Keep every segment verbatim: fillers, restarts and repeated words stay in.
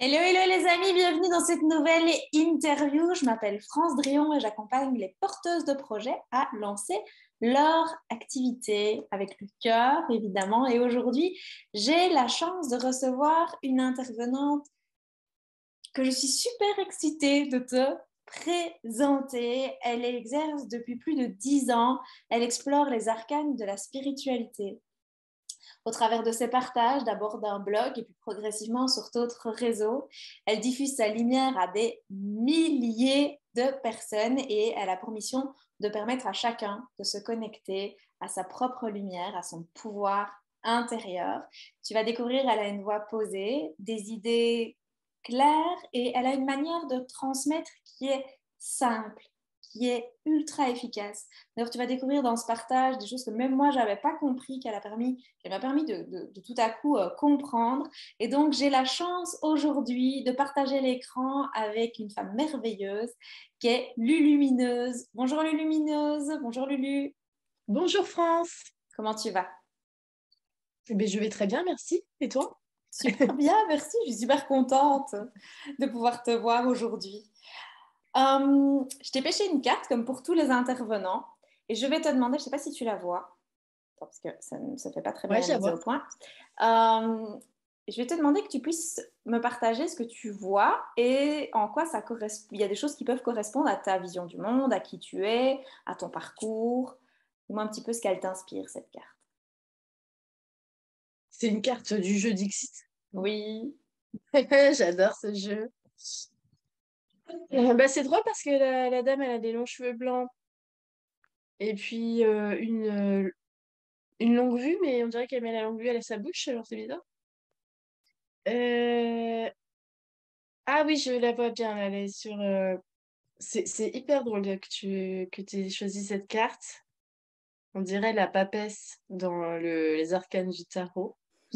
Hello, hello les amis, bienvenue dans cette nouvelle interview. Je m'appelle France Drion et j'accompagne les porteuses de projets à lancer leur activité avec le cœur, évidemment. Et aujourd'hui, j'ai la chance de recevoir une intervenante que je suis super excitée de te présenter. Elle exerce depuis plus de dix ans. Elle explore les arcanes de la spiritualité au travers de ses partages, d'abord d'un blog et puis progressivement sur d'autres réseaux. Elle diffuse sa lumière à des milliers de personnes et elle a pour mission de permettre à chacun de se connecter à sa propre lumière, à son pouvoir intérieur. Tu vas découvrir, elle a une voix posée, des idées claires et elle a une manière de transmettre qui est simple, qui est ultra efficace. D'ailleurs, tu vas découvrir dans ce partage des choses que même moi, je n'avais pas compris, qu'elle a permis, qu'elle m'a permis de, de, de tout à coup euh, comprendre. Et donc, j'ai la chance aujourd'hui de partager l'écran avec une femme merveilleuse qui est Lulumineuse. Bonjour Lulumineuse, bonjour Lulu. Bonjour France. Comment tu vas? Eh bien, je vais très bien, merci. Et toi? Super bien, merci. Je suis super contente de pouvoir te voir aujourd'hui. Euh, je t'ai pêché une carte comme pour tous les intervenants et je vais te demander, je ne sais pas si tu la vois, parce que ça ne se fait pas très bien Ouais, la je la mise vois. au point. Euh, je vais te demander que tu puisses me partager ce que tu vois et en quoi ça correspond. Il y a des choses qui peuvent correspondre à ta vision du monde, à qui tu es, à ton parcours. Dis-moi un petit peu ce qu'elle t'inspire, cette carte. C'est une carte du jeu Dixit. Oui. J'adore ce jeu. Euh, bah, c'est drôle parce que la, la dame, elle a des longs cheveux blancs et puis euh, une, euh, une longue vue, mais on dirait qu'elle met la longue vue à sa bouche, alors c'est bizarre. Euh, Ah oui, je la vois bien, là, elle est sur... euh, C'est c'est hyper drôle que tu que aies choisi cette carte. On dirait la papesse dans le, les arcanes du tarot.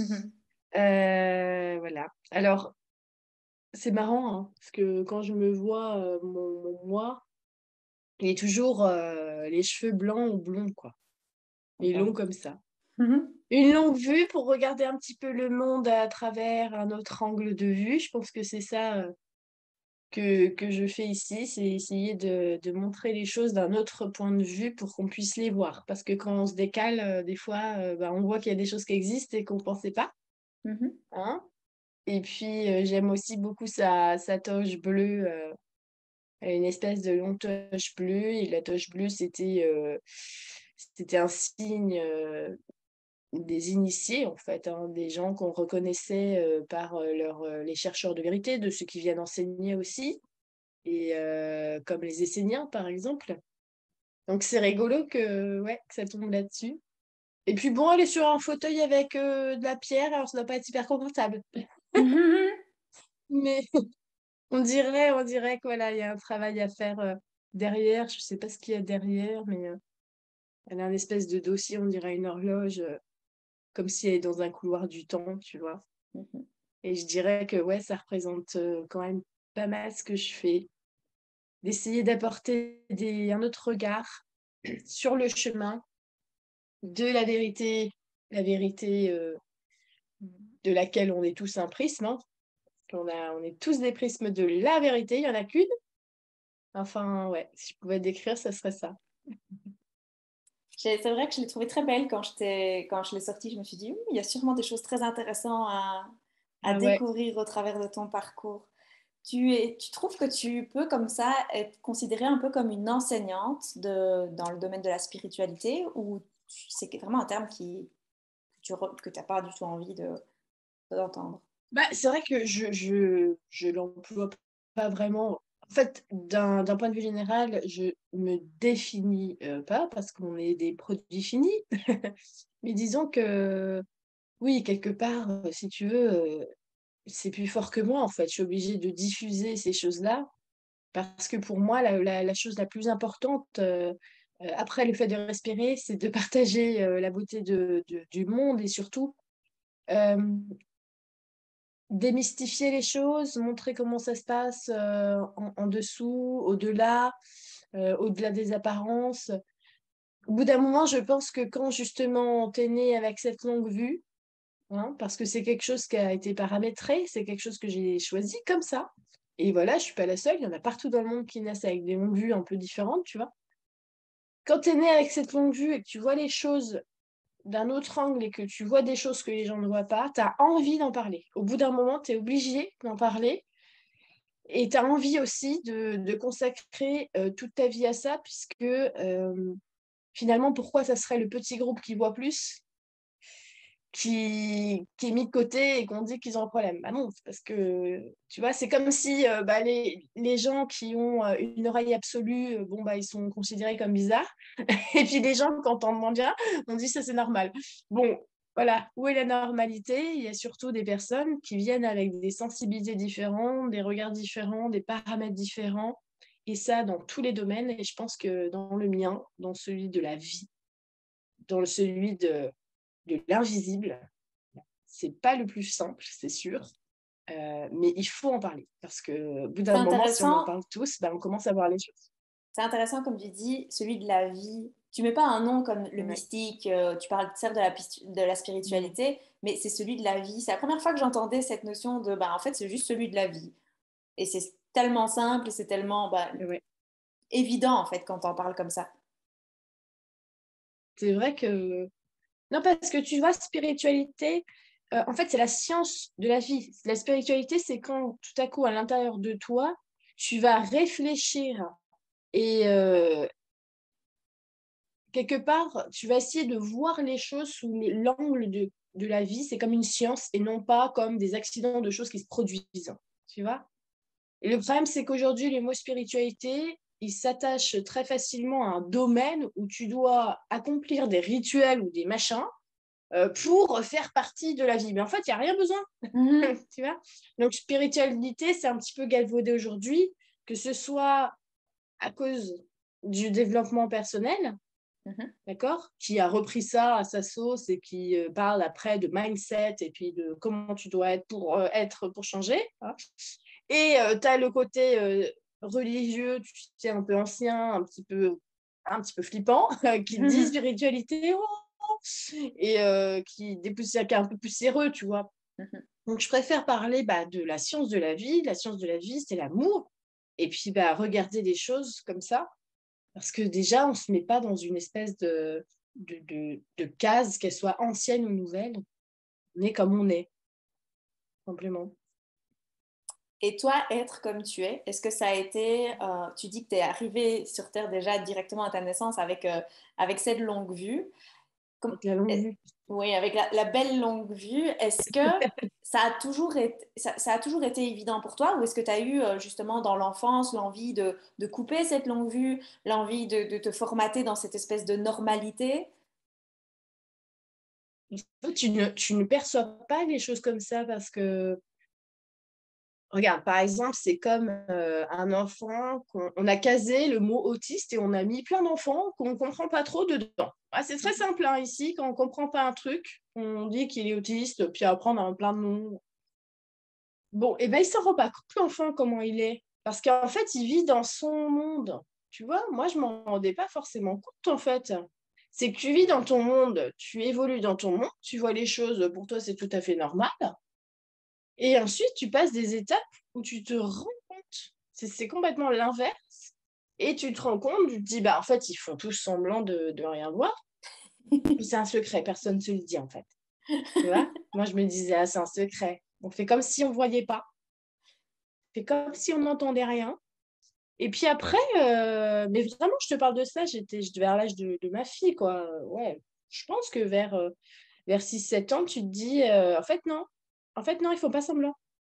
Euh, voilà. Alors, c'est marrant, hein, parce que quand je me vois, euh, mon, mon moi, il est toujours euh, les cheveux blancs ou blonds, quoi. Et long Bon. comme ça. Une longue vue pour regarder un petit peu le monde à travers un autre angle de vue. Je pense que c'est ça euh, que, que je fais ici, c'est essayer de, de montrer les choses d'un autre point de vue pour qu'on puisse les voir. Parce que quand on se décale, euh, des fois, euh, bah, on voit qu'il y a des choses qui existent et qu'on ne pensait pas. Hein. Et puis, euh, j'aime aussi beaucoup sa, sa toge bleue. euh, Elle a une espèce de longue toche bleue, et la toche bleue, c'était euh, c'était un signe euh, des initiés, en fait, hein, des gens qu'on reconnaissait euh, par euh, leur, euh, les chercheurs de vérité, de ceux qui viennent enseigner aussi, et euh, comme les Esséniens, par exemple. Donc, c'est rigolo que, ouais, que ça tombe là-dessus. Et puis, bon, elle est sur un fauteuil avec euh, de la pierre, alors ça doit pas être hyper confortable. Mais on dirait, on dirait que voilà, il y a un travail à faire euh, derrière. Je sais pas ce qu'il y a derrière, mais euh, elle a une espèce de dossier, on dirait une horloge, euh, comme si elle est dans un couloir du temps, tu vois. Et je dirais que ouais, ça représente euh, quand même pas mal ce que je fais, d'essayer d'apporter des, un autre regard sur le chemin de la vérité, la vérité euh, de laquelle on est tous un prisme. Hein. On a, on est tous des prismes de la vérité, il y en a qu'une. Enfin, ouais, si je pouvais décrire, ça serait ça. C'est vrai que je l'ai trouvée très belle quand, quand je l'ai sortie. Je me suis dit, hum, il y a sûrement des choses très intéressantes à, à Ah ouais. découvrir au travers de ton parcours. Tu, es, tu trouves que tu peux comme ça être considérée un peu comme une enseignante de, dans le domaine de la spiritualité ou tu- c'est vraiment un terme qui, que tu n'as pas du tout envie de, d'entendre? Bah, c'est vrai que je, je, je l'emploie pas vraiment. En fait, d'un d'un point de vue général, je me définis euh, pas parce qu'on est des produits finis. Mais disons que oui, quelque part, euh, si tu veux, euh, c'est plus fort que moi en fait. Je suis obligée de diffuser ces choses-là parce que pour moi, la, la, la chose la plus importante, euh, euh, après le fait de respirer, c'est de partager euh, la beauté de, de- du monde et surtout euh, démystifier les choses, montrer comment ça se passe euh, en, en dessous, au-delà, euh, au-delà des apparences. Au bout d'un moment, je pense que quand justement t'es né avec cette longue vue, hein, parce que c'est quelque chose qui a été paramétré, c'est quelque chose que j'ai choisi comme ça. Et voilà, je suis pas la seule, il y en a partout dans le monde qui naissent avec des longues vues un peu différentes, tu vois. Quand tu es né avec cette longue vue et que tu vois les choses d'un autre angle et que tu vois des choses que les gens ne voient pas, tu as envie d'en parler. Au bout d'un moment, tu es obligé d'en parler et tu as envie aussi de, de consacrer euh, toute ta vie à ça, puisque euh, finalement, pourquoi ça serait le petit groupe qui voit plus qui, qui est mis de côté et qu'on dit qu'ils ont un problème? Bah non, c'est parce que, tu vois, c'est comme si euh, bah, les, les gens qui ont euh, une oreille absolue, euh, bon, bah, ils sont considérés comme bizarres. Et puis les gens qui entendent moins bien, on dit ça, c'est normal. Bon, voilà, où est la normalité? Il y a surtout des personnes qui viennent avec des sensibilités différentes, des regards différents, des paramètres différents. Et ça, dans tous les domaines. Et je pense que dans le mien, dans celui de la vie, dans celui de, de l'invisible, c'est pas le plus simple, c'est sûr. Euh, mais il faut en parler. Parce qu'au bout C'est d'un moment, si on en intéressant, parle tous, ben, on commence à voir les choses. c'est intéressant comme tu dis, celui de la vie. Tu mets pas un nom comme le Ouais. mystique, euh, tu parles certes de la, pis- de la Mm. spiritualité, mais c'est celui de la vie. C'est la première fois que j'entendais cette notion de, bah, en fait, c'est juste celui de la vie. Et c'est tellement simple, et c'est tellement bah, Ouais. évident, en fait, quand on parle comme ça. C'est vrai que non, parce que tu vois, spiritualité, euh, en fait, c'est la science de la vie. La spiritualité, c'est quand tout à coup, à l'intérieur de toi, tu vas réfléchir et euh, quelque part, tu vas essayer de voir les choses sous les- l'angle de, de la vie. C'est comme une science et non pas comme des accidents de choses qui se produisent. Tu vois? Et le problème, c'est qu'aujourd'hui, le mot spiritualité, il s'attache très facilement à un domaine où tu dois accomplir des rituels ou des machins euh, pour faire partie de la vie. Mais en fait, il n'y a rien besoin, Mhm, tu vois. Donc, spiritualité, c'est un petit peu galvaudé aujourd'hui, que ce soit à cause du développement personnel, mhm. d'accord, qui a repris ça à sa sauce et qui euh, parle après de mindset et puis de comment tu dois être pour euh, être pour changer. Hein. Et euh, tu as le côté euh, religieux, tu sais, un peu ancien, un petit peu, un petit peu flippant, qui dit Mhm, spiritualité, oh, et euh, qui, dépoussière, qui est un peu poussiéreux, tu vois. mhm. Donc, je préfère parler bah, de la science de la vie. La science de la vie, c'est l'amour. Et puis, bah, regarder les choses comme ça. Parce que déjà, on ne se met pas dans une espèce de, de, de, de case, qu'elle soit ancienne ou nouvelle. On est comme on est, simplement. Et toi, être comme tu es, est-ce que ça a été, euh, tu dis que tu es arrivé sur Terre déjà directement à ta naissance avec, euh, avec cette longue vue. Comme- Avec la longue euh, vue. oui, avec la, la belle longue vue, est-ce que ça a toujours été, ça, ça a toujours été évident pour toi ou est-ce que tu as eu euh, justement dans l'enfance l'envie de, de couper cette longue vue, l'envie de, de te formater dans cette espèce de normalité? Tu ne, tu ne perçois pas les choses comme ça parce que regarde, par exemple, c'est comme euh, un enfant qu'on on a casé le mot autiste et on a mis plein d'enfants qu'on ne comprend pas trop dedans. Ah, c'est très simple hein, ici, quand on ne comprend pas un truc, on dit qu'il est autiste, puis après on a plein de noms. Bon, et ben il ne s'en rend pas compte, l'enfant, comment il est. Parce qu'en fait, il vit dans son monde. Tu vois, moi, je ne m'en rendais pas forcément compte, en fait. C'est que tu vis dans ton monde, tu évolues dans ton monde, tu vois les choses, pour toi, c'est tout à fait normal. Et ensuite, tu passes des étapes où tu te rends compte. C'est c'est complètement l'inverse. Et tu te rends compte, tu te dis, bah, en fait, ils font tous semblant de, de rien voir. C'est un secret, personne ne se le dit, en fait. Tu vois? Moi, je me disais, ah, c'est un secret. On fait comme si on ne voyait pas. On fait comme si on n'entendait rien. Et puis après, euh, mais vraiment, je te parle de ça, j'étais vers l'âge de, de ma fille, quoi. Ouais, je pense que vers, euh, vers six sept ans, tu te dis, euh, en fait, non. En fait, non, il faut pas semblant.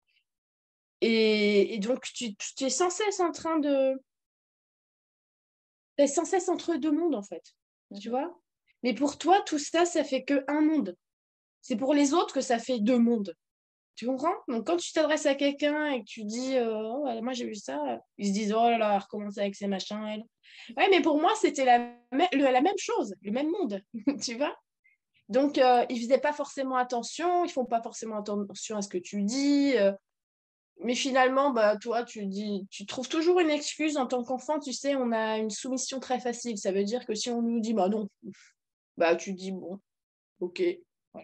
Et, et donc, tu, tu es sans cesse en train de... Tu es sans cesse entre deux mondes, en fait. Tu Mhm. vois? Mais pour toi, tout ça, ça fait que un monde. C'est pour les autres que ça fait deux mondes. Tu comprends? Donc, quand tu t'adresses à quelqu'un et que tu dis, euh, oh, ouais, moi j'ai vu ça, ils se disent, oh là là, elle recommence avec ses machins, elle. Ouais, mais pour moi, c'était la, me- le- la même chose, le même monde, tu vois? Donc, euh, ils faisaient pas forcément attention, ils font pas forcément attention à ce que tu dis. euh, mais finalement, bah, toi, tu dis, tu trouves toujours une excuse en tant qu'enfant, tu sais, on a une soumission très facile. Ça veut dire que si on nous dit, bah non, bah tu dis, bon, ok. Voilà.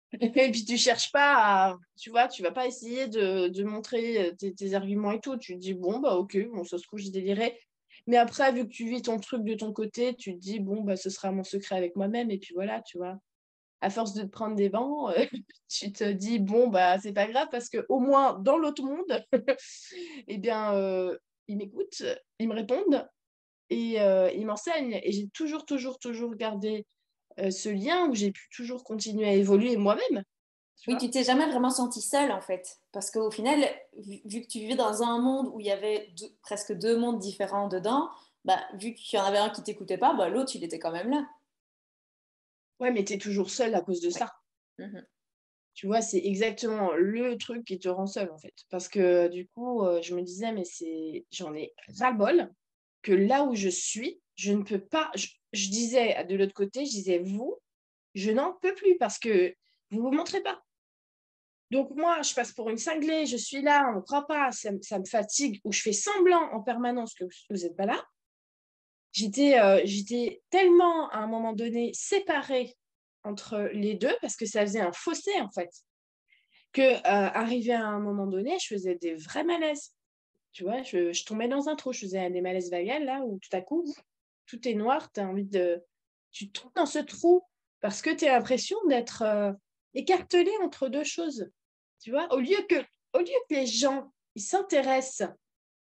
Et puis, tu cherches pas à, tu vois, tu vas pas essayer de, de montrer tes, tes arguments et tout. Tu te dis, bon, bah, ok, bon, ça se trouve, j'ai déliré. Mais après, vu que tu vis ton truc de ton côté, tu te dis, bon, bah, ce sera mon secret avec moi-même. Et puis voilà, tu vois. À force de te prendre des vents, euh, tu te dis, bon, bah, c'est pas grave parce qu'au moins, dans l'autre monde, eh bien, euh, ils m'écoutent, ils me répondent et euh, ils m'enseignent. Et j'ai toujours, toujours, toujours gardé euh, ce lien où j'ai pu toujours continuer à évoluer moi-même. Tu Oui, tu vois. t'es jamais vraiment sentie seule en fait. Parce qu'au final, vu, vu que tu vivais dans un monde où il y avait deux- presque deux mondes différents dedans, bah, vu qu'il y en avait un qui t'écoutait pas, bah, l'autre, il était quand même là. Ouais, mais tu es toujours seule à cause de Ouais. ça. Mhm. Tu vois, c'est exactement le truc qui te rend seule, en fait. Parce que du coup, euh, je me disais, mais c'est, j'en ai ras-le-bol que là où je suis, je ne peux pas. Je, je disais de l'autre côté, je disais, vous, je n'en peux plus parce que vous ne vous montrez pas. Donc moi, je passe pour une cinglée, je suis là, on ne croit pas, ça, me- ça me fatigue, ou je fais semblant en permanence que vous n'êtes pas là. J'étais euh, j'étais tellement, à un moment donné, séparée entre les deux parce que ça faisait un fossé, en fait, que euh, arrivé à un moment donné, je faisais des vrais malaises. Tu vois, je, je tombais dans un trou, je faisais des malaises vagales, là, où tout à coup, tout est noir, tu as envie de... Tu tombes dans ce trou parce que tu as l'impression d'être euh, écartelé entre deux choses. Tu vois, au lieu que, au lieu que les gens, ils s'intéressent,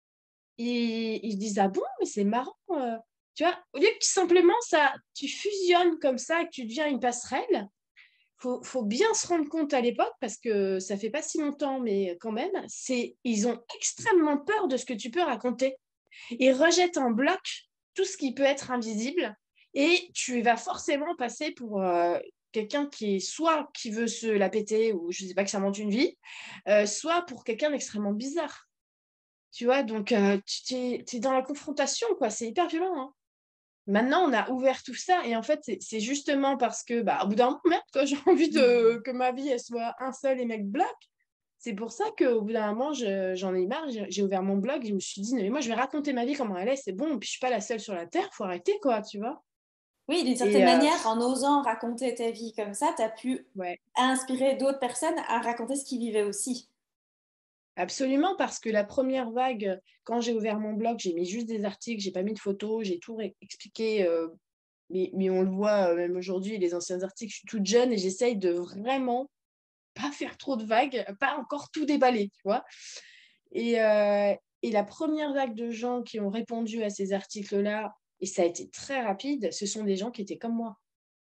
ils, ils se disent, ah bon, mais c'est marrant. euh. Tu vois, au lieu que simplement ça, tu fusionnes comme ça et que tu deviens une passerelle, faut, faut bien se rendre compte à l'époque, parce que ça fait pas si longtemps, mais quand même, c'est, ils ont extrêmement peur de ce que tu peux raconter. Ils rejettent en bloc tout ce qui peut être invisible et tu vas forcément passer pour euh, quelqu'un qui est soit qui veut se la péter ou je sais pas, que ça monte une vie, euh, soit pour quelqu'un d'extrêmement bizarre. Tu vois, donc euh, tu es, dans la confrontation, quoi. C'est hyper violent, hein. Maintenant, on a ouvert tout ça et en fait, c'est c'est justement parce que, bah, au bout d'un moment, merde, quoi, j'ai envie de, que ma vie, elle soit un seul et mec bloc. C'est pour ça qu'au bout d'un moment, je- j'en ai marre, j'ai j'ai ouvert mon blog, je me suis dit, non, mais moi, je vais raconter ma vie comment elle est, c'est bon, puis je suis pas la seule sur la Terre, faut arrêter, quoi, tu vois. Oui, d'une certaine Et euh, manière, en osant raconter ta vie comme ça, tu as pu ouais, inspirer d'autres personnes à raconter ce qu'ils vivaient aussi. absolument, parce que la première vague, quand j'ai ouvert mon blog, j'ai mis juste des articles, j'ai pas mis de photos, j'ai tout ré- expliqué, euh, mais, mais on le voit euh, même aujourd'hui, les anciens articles, je suis toute jeune et j'essaye de vraiment pas faire trop de vagues, pas encore tout déballer, tu vois. Et, euh, et la première vague de gens qui ont répondu à ces articles-là, et ça a été très rapide, ce sont des gens qui étaient comme moi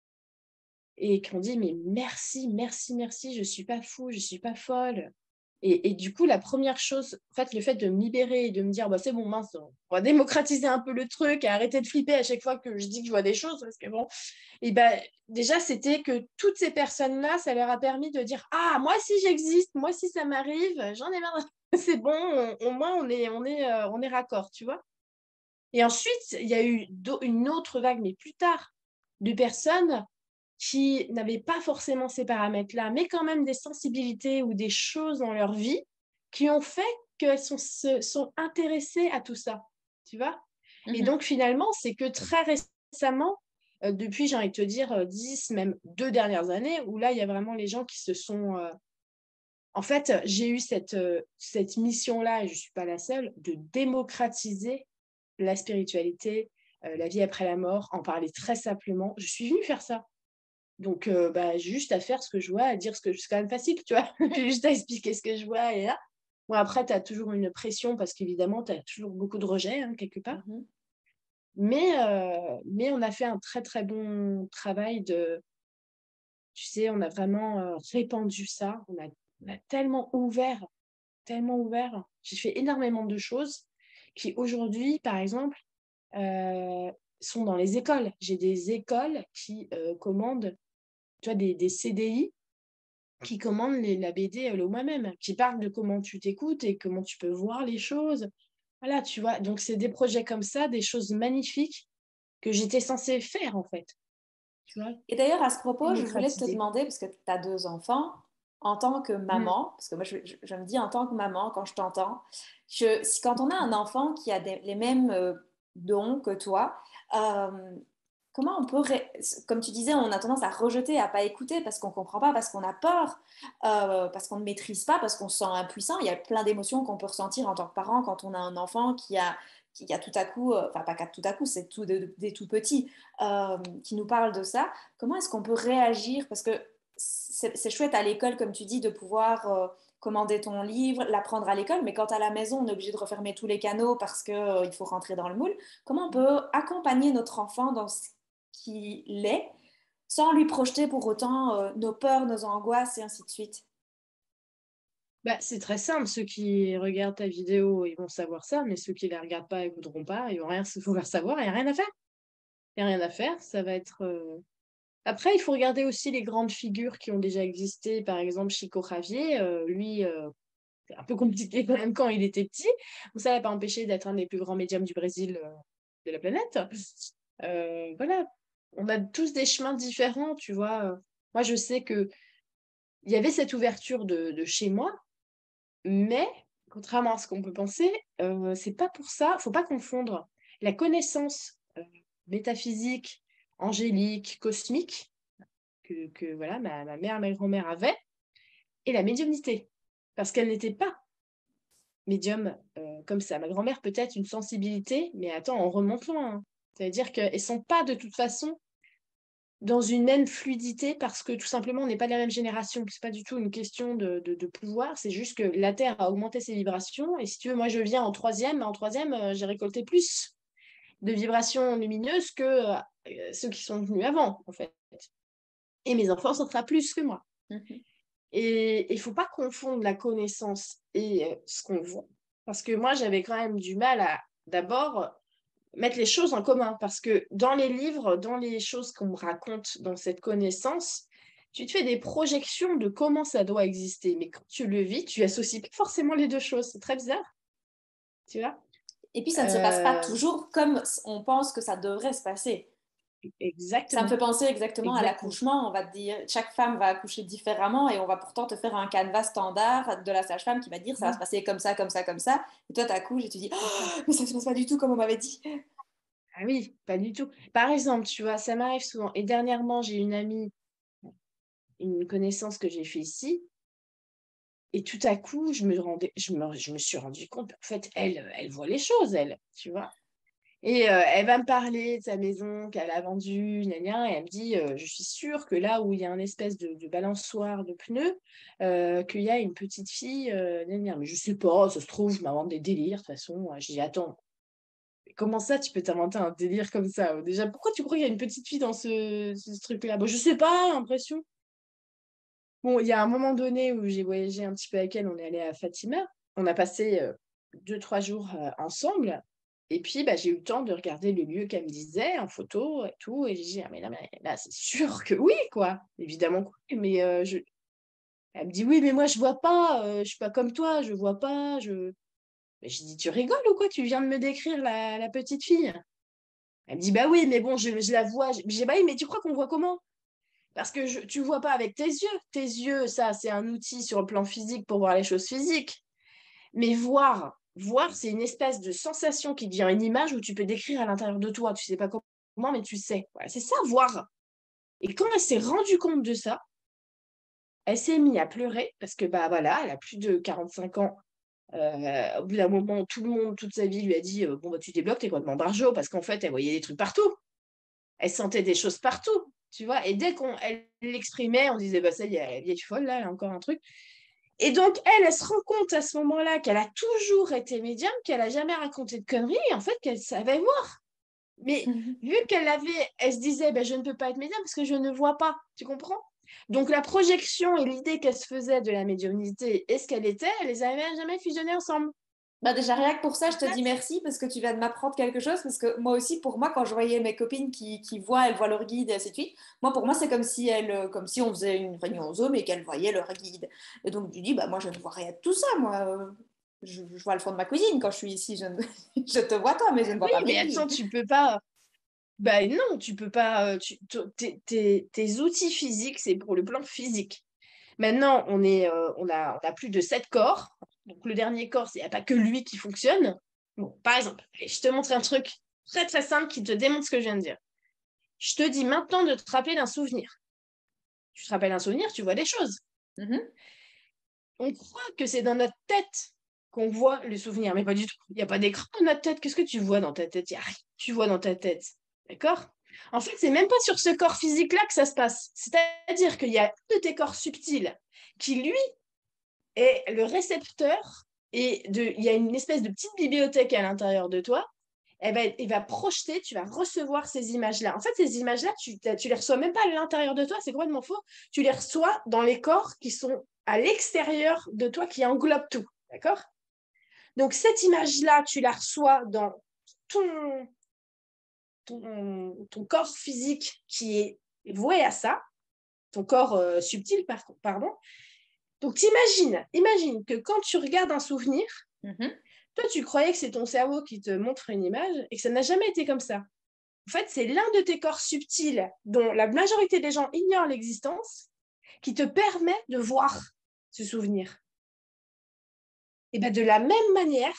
et qui ont dit, mais merci, merci, merci, je suis pas fou, je suis pas folle. Et, et du coup, la première chose, en fait, le fait de me libérer et de me dire, bah, c'est bon, mince, on va démocratiser un peu le truc et arrêter de flipper à chaque fois que je dis que je vois des choses, parce que bon, et ben déjà, c'était que toutes ces personnes-là, ça leur a permis de dire, ah, moi si j'existe, moi si ça m'arrive, j'en ai marre, c'est bon, on- au moins on est, on est, euh, on est raccord, tu vois. Et ensuite, il y a eu d'au- une autre vague, mais plus tard, de personnes qui n'avaient pas forcément ces paramètres-là, mais quand même des sensibilités ou des choses dans leur vie qui ont fait qu'elles sont, se, sont intéressées à tout ça, tu vois. Et Mhm. donc, finalement, c'est que très récemment, euh, depuis, j'ai envie de te dire, euh, dix, même deux dernières années, où là, il y a vraiment les gens qui se sont... euh, En fait, j'ai eu cette, euh, cette mission-là, et je ne suis pas la seule, de démocratiser la spiritualité, euh, la vie après la mort, en parler très simplement. Je suis venue faire ça. Donc, euh, bah, j'ai juste à faire ce que je vois, à dire ce que c'est quand même facile, tu vois. J'ai juste à expliquer ce que je vois et là. Bon, après, tu as toujours une pression parce qu'évidemment, tu as toujours beaucoup de rejets, hein, quelque part. Mhm. Mais, euh, mais on a fait un très, très bon travail de, tu sais, on a vraiment euh, répandu ça. On a, on a tellement ouvert, tellement ouvert. J'ai fait énormément de choses qui, aujourd'hui, par exemple, euh, sont dans les écoles. J'ai des écoles qui euh, commandent, tu vois, des, des C D I qui commande les, la B D le moi-même, qui parle de comment tu t'écoutes et comment tu peux voir les choses. Voilà, tu vois. Donc, c'est des projets comme ça, des choses magnifiques que j'étais censée faire, en fait. Tu vois, Et d'ailleurs, à ce propos, je voulais te démocratiser. demander, parce que tu as deux enfants, en tant que Mm. maman, parce que moi je, je- je me dis en tant que maman, quand je t'entends, je, si, quand on a un enfant qui a des- les mêmes euh, dons que toi, euh, comment on peut, ré... comme tu disais, on a tendance à rejeter, à pas écouter parce qu'on comprend pas, parce qu'on a peur, euh, parce qu'on ne maîtrise pas, parce qu'on se sent impuissant. Il y a plein d'émotions qu'on peut ressentir en tant que parent quand on a un enfant qui a, qui a tout à coup, euh, enfin pas qu'à tout à coup, c'est tout de- des tout petits, euh, qui nous parlent de ça. Comment est-ce qu'on peut réagir? Parce que c'est c'est chouette à l'école, comme tu dis, de pouvoir euh, commander ton livre, l'apprendre à l'école, mais quand à la maison, on est obligé de refermer tous les canaux parce qu'il il faut rentrer dans le moule. Comment on peut accompagner notre enfant dans ce qu'il est sans lui projeter pour autant euh, nos peurs, nos angoisses et ainsi de suite? Bah, c'est très simple. Ceux qui regardent ta vidéo, ils vont savoir ça, mais ceux qui ne la regardent pas, ils voudront pas, ils vont rien se faire savoir, il n'y a rien à faire. Il n'y a rien à faire. Ça va être. euh, Après, il faut regarder aussi les grandes figures qui ont déjà existé. Par exemple, Chico Xavier, euh, lui, euh, c'est un peu compliqué quand même quand il était petit. Donc, ça n'a pas empêché d'être un des plus grands médiums du Brésil euh, de la planète. Euh, voilà. On a tous des chemins différents, tu vois. Moi, je sais que il y avait cette ouverture de, de chez moi, mais contrairement à ce qu'on peut penser, euh, c'est pas pour ça. Faut pas confondre la connaissance euh, métaphysique, angélique, cosmique que, que voilà, ma, ma mère, ma grand-mère avaient, et la médiumnité. Parce qu'elle n'était pas médium euh, comme ça. Ma grand-mère, peut-être une sensibilité, mais attends, on remonte loin, hein. C'est-à-dire qu'elles ne sont pas de toute façon dans une même fluidité parce que tout simplement, on n'est pas de la même génération. C'est pas du tout une question de, de, de pouvoir, c'est juste que la Terre a augmenté ses vibrations. Et si tu veux, moi, je viens en troisième. En troisième, euh, j'ai récolté plus de vibrations lumineuses que euh, ceux qui sont venus avant, en fait. Et mes enfants sont très plus que moi. Mhm. Et il ne faut pas confondre la connaissance et euh, ce qu'on voit. Parce que moi, j'avais quand même du mal à d'abord mettre les choses en commun. Parce que dans les livres, dans les choses qu'on me raconte dans cette connaissance, tu te fais des projections de comment ça doit exister. Mais quand tu le vis, tu associes pas forcément les deux choses. C'est très bizarre, tu vois. Et puis, ça ne se passe pas Euh, toujours comme on pense que ça devrait se passer. Ça me exactement. fait penser exactement à Exactement. l'accouchement. On va te dire, chaque femme va accoucher différemment et on va pourtant te faire un canevas standard de la sage-femme qui va dire ça va se passer comme ça, comme ça, comme ça. Et toi, tu accouches et tu dis, C'est ça. oh, mais ça ne se passe pas du tout comme on m'avait dit. Ah oui, pas du tout. Par exemple, tu vois, ça m'arrive souvent. Et dernièrement, j'ai une amie, une connaissance que j'ai fait ici. Et tout à coup, je me rendais, je me, je me suis rendu compte, en fait, elle, elle voit les choses, elle, tu vois. Et euh, elle va me parler de sa maison qu'elle a vendue, gna gna, et elle me dit, euh, je suis sûre que là où il y a un espèce de, de balançoire de pneus, euh, qu'il y a une petite fille, euh, gna gna. Mais je sais pas, ça se trouve, je m'invente des délires, de toute façon. Je dis, attends, comment ça, tu peux t'inventer un délire comme ça? Déjà, pourquoi tu crois qu'il y a une petite fille dans ce, ce truc-là? Bon, je sais pas, l'impression. Bon, il y a un moment donné où j'ai voyagé un petit peu avec elle, on est allé à Fatima. On a passé euh, deux, trois jours euh, ensemble. Et puis, bah, j'ai eu le temps de regarder le lieu qu'elle me disait en photo et tout. Et j'ai dit, ah, mais là, mais là, c'est sûr que oui, quoi. Évidemment que oui. Mais euh, je... elle me dit, oui, mais moi, je vois pas. Euh, je suis pas comme toi, je vois pas. Je... Mais j'ai dit, tu rigoles ou quoi? Tu viens de me décrire la, la petite fille. Elle me dit, bah oui, mais bon, je, je la vois. J'ai dit, bah oui, mais tu crois qu'on voit comment? Parce que je, tu ne vois pas avec tes yeux. Tes yeux, ça, c'est un outil sur le plan physique pour voir les choses physiques. Mais voir, voir, c'est une espèce de sensation qui devient une image où tu peux décrire à l'intérieur de toi. Tu ne sais pas comment, mais tu sais. Voilà, c'est ça, voir. Et quand elle s'est rendue compte de ça, elle s'est mise à pleurer parce que, bah voilà, elle a plus de quarante-cinq ans. Euh, au bout d'un moment, tout le monde, toute sa vie lui a dit euh, bon, bah, tu débloques, t'es complètement barjot parce qu'en fait, elle voyait des trucs partout. Elle sentait des choses partout, tu vois. Et dès qu'on elle l'exprimait, on disait, bah ça y est, elle est vieille folle, là, elle a encore un truc. Et donc, elle, elle se rend compte à ce moment-là qu'elle a toujours été médium, qu'elle n'a jamais raconté de conneries, et en fait, qu'elle savait voir. Mais vu qu'elle avait, elle se disait, bah, je ne peux pas être médium parce que je ne vois pas, tu comprends? Donc, la projection et l'idée qu'elle se faisait de la médiumnité et ce qu'elle était, elle les avait jamais fusionnées ensemble. Bah déjà, rien que pour ça, En je te dis fait, merci parce que tu viens de m'apprendre quelque chose. Parce que moi aussi, pour moi, quand je voyais mes copines qui, qui voient, elles voient leur guide et ainsi de suite, moi, pour moi, c'est comme si elles, euh, comme si on faisait une réunion Zoom et qu'elles voyaient leur guide. Et donc, tu dis, bah moi, je ne vois rien de tout ça. Moi, euh, je, je vois le fond de ma cuisine quand je suis ici. Je, ne- je te vois toi, mais je ne vois oui, pas mais mes attends, guides. tu peux pas. Ben non, tu peux pas. euh, tu- t- tes, tes- tes outils physiques, c'est pour le plan physique. Maintenant, on est, euh, on a, on a plus de sept corps. Donc le dernier corps, il n'y a pas que lui qui fonctionne. Bon, par exemple, allez, je te montre un truc très très simple qui te démontre ce que je viens de dire. je te dis maintenant de te rappeler d'un souvenir. Tu te rappelles un souvenir, tu vois des choses. Mm-hmm. On croit que c'est dans notre tête qu'on voit le souvenir, mais pas du tout. Il n'y a pas d'écran dans notre tête. Qu'est-ce que tu vois dans ta tête? Il n'y a rien que tu vois dans ta tête. D'accord? En fait, c'est même pas sur ce corps physique-là que ça se passe. C'est-à-dire qu'il y a un de tes corps subtils qui, lui, est le récepteur et de, il y a une espèce de petite bibliothèque à l'intérieur de toi. Elle va, il va projeter, tu vas recevoir ces images-là. En fait, ces images-là, tu ne les reçois même pas à l'intérieur de toi, c'est complètement faux. Tu les reçois dans les corps qui sont à l'extérieur de toi, qui englobent tout. D'accord? Donc, cette image-là, tu la reçois dans ton, ton, ton corps physique qui est voué à ça, ton corps euh, subtil, par, pardon. Donc, t'imagines, imagine que quand tu regardes un souvenir, mm-hmm. toi, tu croyais que c'est ton cerveau qui te montre une image et que ça n'a jamais été comme ça. En fait, c'est l'un de tes corps subtils dont la majorité des gens ignorent l'existence qui te permet de voir ce souvenir. Et bien, de la même manière,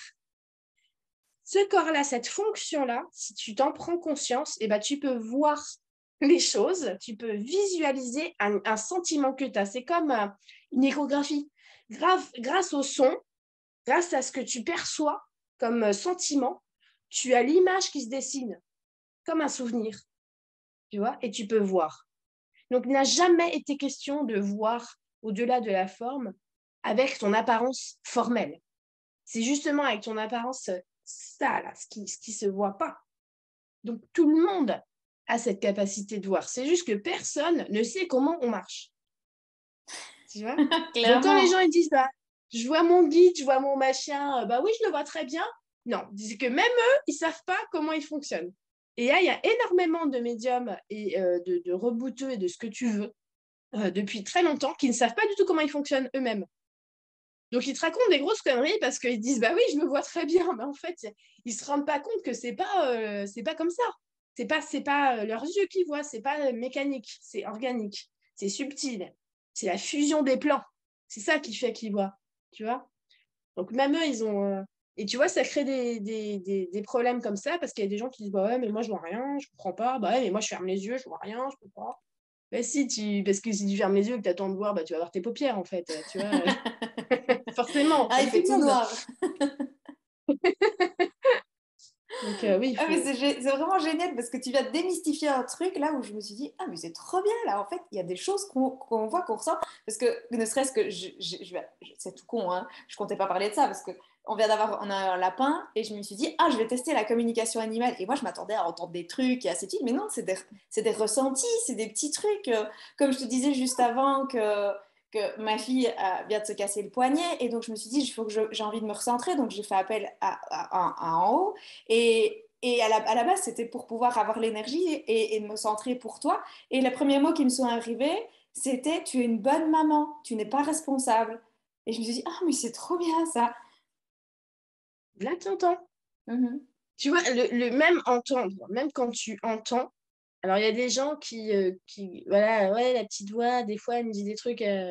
ce corps-là, cette fonction-là, si tu t'en prends conscience, et ben, tu peux voir les choses, tu peux visualiser un, un sentiment que tu as. C'est comme euh, une échographie. Grave, grâce au son, grâce à ce que tu perçois comme euh, sentiment, tu as l'image qui se dessine comme un souvenir, tu vois, et tu peux voir. Donc, il n'a jamais été question de voir au-delà de la forme avec ton apparence formelle. C'est justement avec ton apparence, ça, là, ce qui ne ce qui se voit pas. Donc, tout le monde a cette capacité de voir. C'est juste que personne ne sait comment on marche. Tu vois? Donc, quand les gens ils disent, bah, je vois mon guide, je vois mon machin, bah oui, je le vois très bien. Non, c'est que même eux, ils ne savent pas comment ils fonctionnent. Et là, il y a énormément de médiums et euh, de, de rebouteux et de ce que tu veux euh, depuis très longtemps qui ne savent pas du tout comment ils fonctionnent eux-mêmes. Donc, ils te racontent des grosses conneries parce qu'ils disent, bah oui, je me vois très bien. Mais en fait, ils ne se rendent pas compte que ce n'est pas, euh, c'est pas comme ça. Ce n'est pas, c'est pas leurs yeux qui voient, ce n'est pas mécanique, c'est organique, c'est subtil. C'est la fusion des plans. C'est ça qui fait qu'ils voient, tu vois. Donc, même eux, ils ont... Euh... Et tu vois, ça crée des, des, des, des problèmes comme ça parce qu'il y a des gens qui disent, bah ouais, mais moi, je vois rien, je comprends pas. Bah ouais, mais moi, je ferme les yeux, je vois rien, je comprends pas. Bah si, tu... parce que si tu fermes les yeux et que tu attends de voir, bah, tu vas voir tes paupières, en fait, tu vois. Forcément. Ah, il fait tout noir. Donc, euh, oui, ah, faut... mais c'est, c'est vraiment génial parce que tu viens de démystifier un truc là où je me suis dit, ah, mais c'est trop bien là. En fait, il y a des choses qu'on, qu'on voit, qu'on ressent. Parce que ne serait-ce que, je, je, je, je, c'est tout con, hein, je comptais pas parler de ça parce que on vient d'avoir on a un lapin et je me suis dit, ah, je vais tester la communication animale. Et moi, je m'attendais à entendre des trucs et assez petits, mais non, c'est des, c'est des ressentis, c'est des petits trucs. Euh, comme je te disais juste avant que. que ma fille euh, vient de se casser le poignet et donc je me suis dit il faut que je, j'ai envie de me recentrer donc j'ai fait appel à, à, à, à en haut et, et à, la, à la base c'était pour pouvoir avoir l'énergie et, et me centrer pour toi et les premiers mots qui me sont arrivés c'était tu es une bonne maman, tu n'es pas responsable et je me suis dit ah mais c'est trop bien ça. Là t'entends. Mm-hmm. Tu vois le, le même entendre, même quand tu entends. Alors, il y a des gens qui, euh, qui, voilà, ouais, la petite voix, des fois, elle me dit des trucs, euh,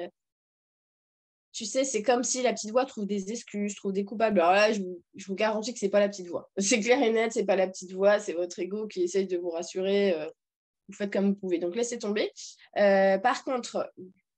tu sais, c'est comme si la petite voix trouve des excuses, trouve des coupables. Alors là, je vous, je vous garantis que c'est pas la petite voix. C'est clair et net, c'est pas la petite voix, c'est votre ego qui essaye de vous rassurer. Euh, vous faites comme vous pouvez. Donc, laissez tomber. Euh, par contre,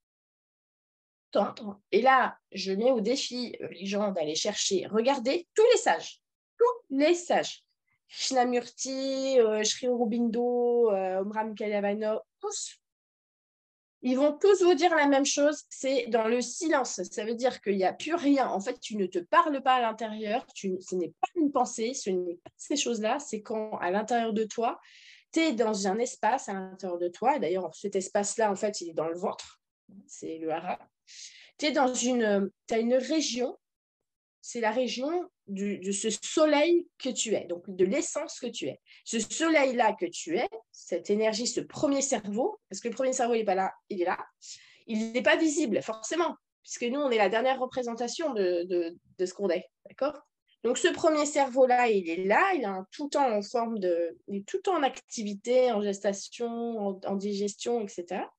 tendre, et là, je mets au défi euh, les gens d'aller chercher, regardez tous les sages, tous les sages. Krishnamurti, euh, Sri Aurobindo, euh, Omram Kalyavana, tous. Ils vont tous vous dire la même chose, c'est dans le silence. Ça veut dire qu'il n'y a plus rien. En fait, tu ne te parles pas à l'intérieur, tu, ce n'est pas une pensée, ce n'est pas ces choses-là, c'est quand à l'intérieur de toi, tu es dans un espace à l'intérieur de toi. Et d'ailleurs, cet espace-là, en fait, il est dans le ventre, c'est le hara. Tu es dans une, tu as une région, c'est la région du, de ce soleil que tu es, donc de l'essence que tu es. Ce soleil-là que tu es, cette énergie, ce premier cerveau, parce que le premier cerveau, il n'est pas là, il est là, il n'est pas visible, forcément, puisque nous, on est la dernière représentation de, de, de ce qu'on est, d'accord? Donc, ce premier cerveau-là, il est là, il est un, tout le temps en forme de... Il est tout le temps en activité, en gestation, en, en digestion, et cetera.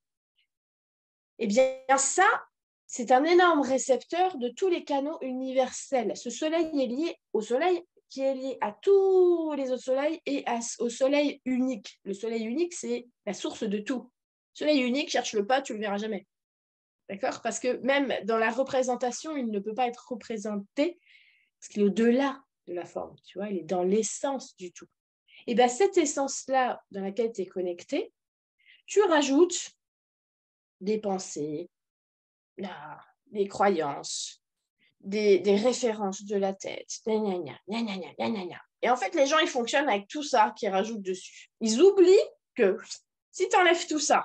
Eh bien, ça, c'est un énorme récepteur de tous les canaux universels. Ce soleil est lié au soleil qui est lié à tous les autres soleils et à, au soleil unique. Le soleil unique, c'est la source de tout. Soleil unique, cherche-le pas, tu le verras jamais. D'accord? Parce que même dans la représentation, il ne peut pas être représenté parce qu'il est au-delà de la forme, tu vois, il est dans l'essence du tout. Et bien, cette essence-là dans laquelle tu es connecté, tu rajoutes des pensées, là, des croyances, des, des références de la tête. Gna, gna, gna, gna, gna, gna, gna, gna. Et en fait, les gens, ils fonctionnent avec tout ça qu'ils rajoutent dessus. Ils oublient que si tu enlèves tout ça,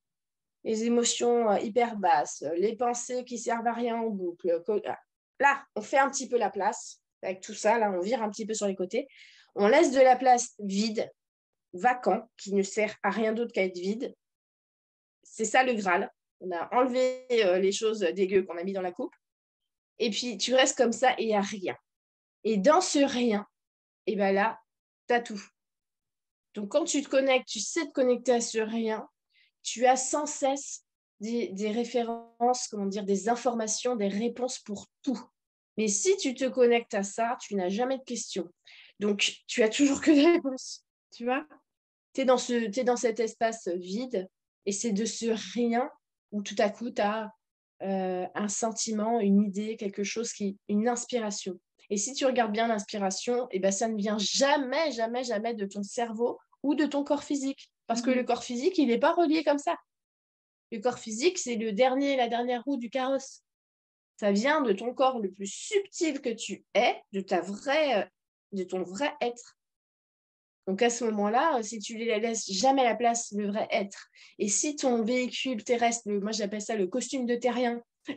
les émotions hyper basses, les pensées qui servent à rien en boucle, là, on fait un petit peu la place avec tout ça, là, on vire un petit peu sur les côtés. On laisse de la place vide, vacant, qui ne sert à rien d'autre qu'à être vide. C'est ça le Graal. On a enlevé euh, les choses dégueu qu'on a mis dans la coupe. Et puis, tu restes comme ça et il n'y a rien. Et dans ce rien, et ben là, tu as tout. Donc, quand tu te connectes, tu sais te connecter à ce rien, tu as sans cesse des, des références, comment dire, des informations, des réponses pour tout. Mais si tu te connectes à ça, tu n'as jamais de questions. Donc, tu as toujours que des réponses. Tu vois, tu es dans, ce, t'es dans cet espace vide et c'est de ce rien où tout à coup, tu as euh, un sentiment, une idée, quelque chose, qui, une inspiration. Et si tu regardes bien l'inspiration, eh ben, ça ne vient jamais, jamais, jamais de ton cerveau ou de ton corps physique. Parce mmh. que le corps physique, il n'est pas relié comme ça. Le corps physique, c'est le dernier, la dernière roue du carrosse. Ça vient de ton corps le plus subtil que tu es, de, ta vraie, de ton vrai être. Donc à ce moment-là, si tu ne laisses jamais la place, le vrai être, et si ton véhicule terrestre, le, moi j'appelle ça le costume de terrien,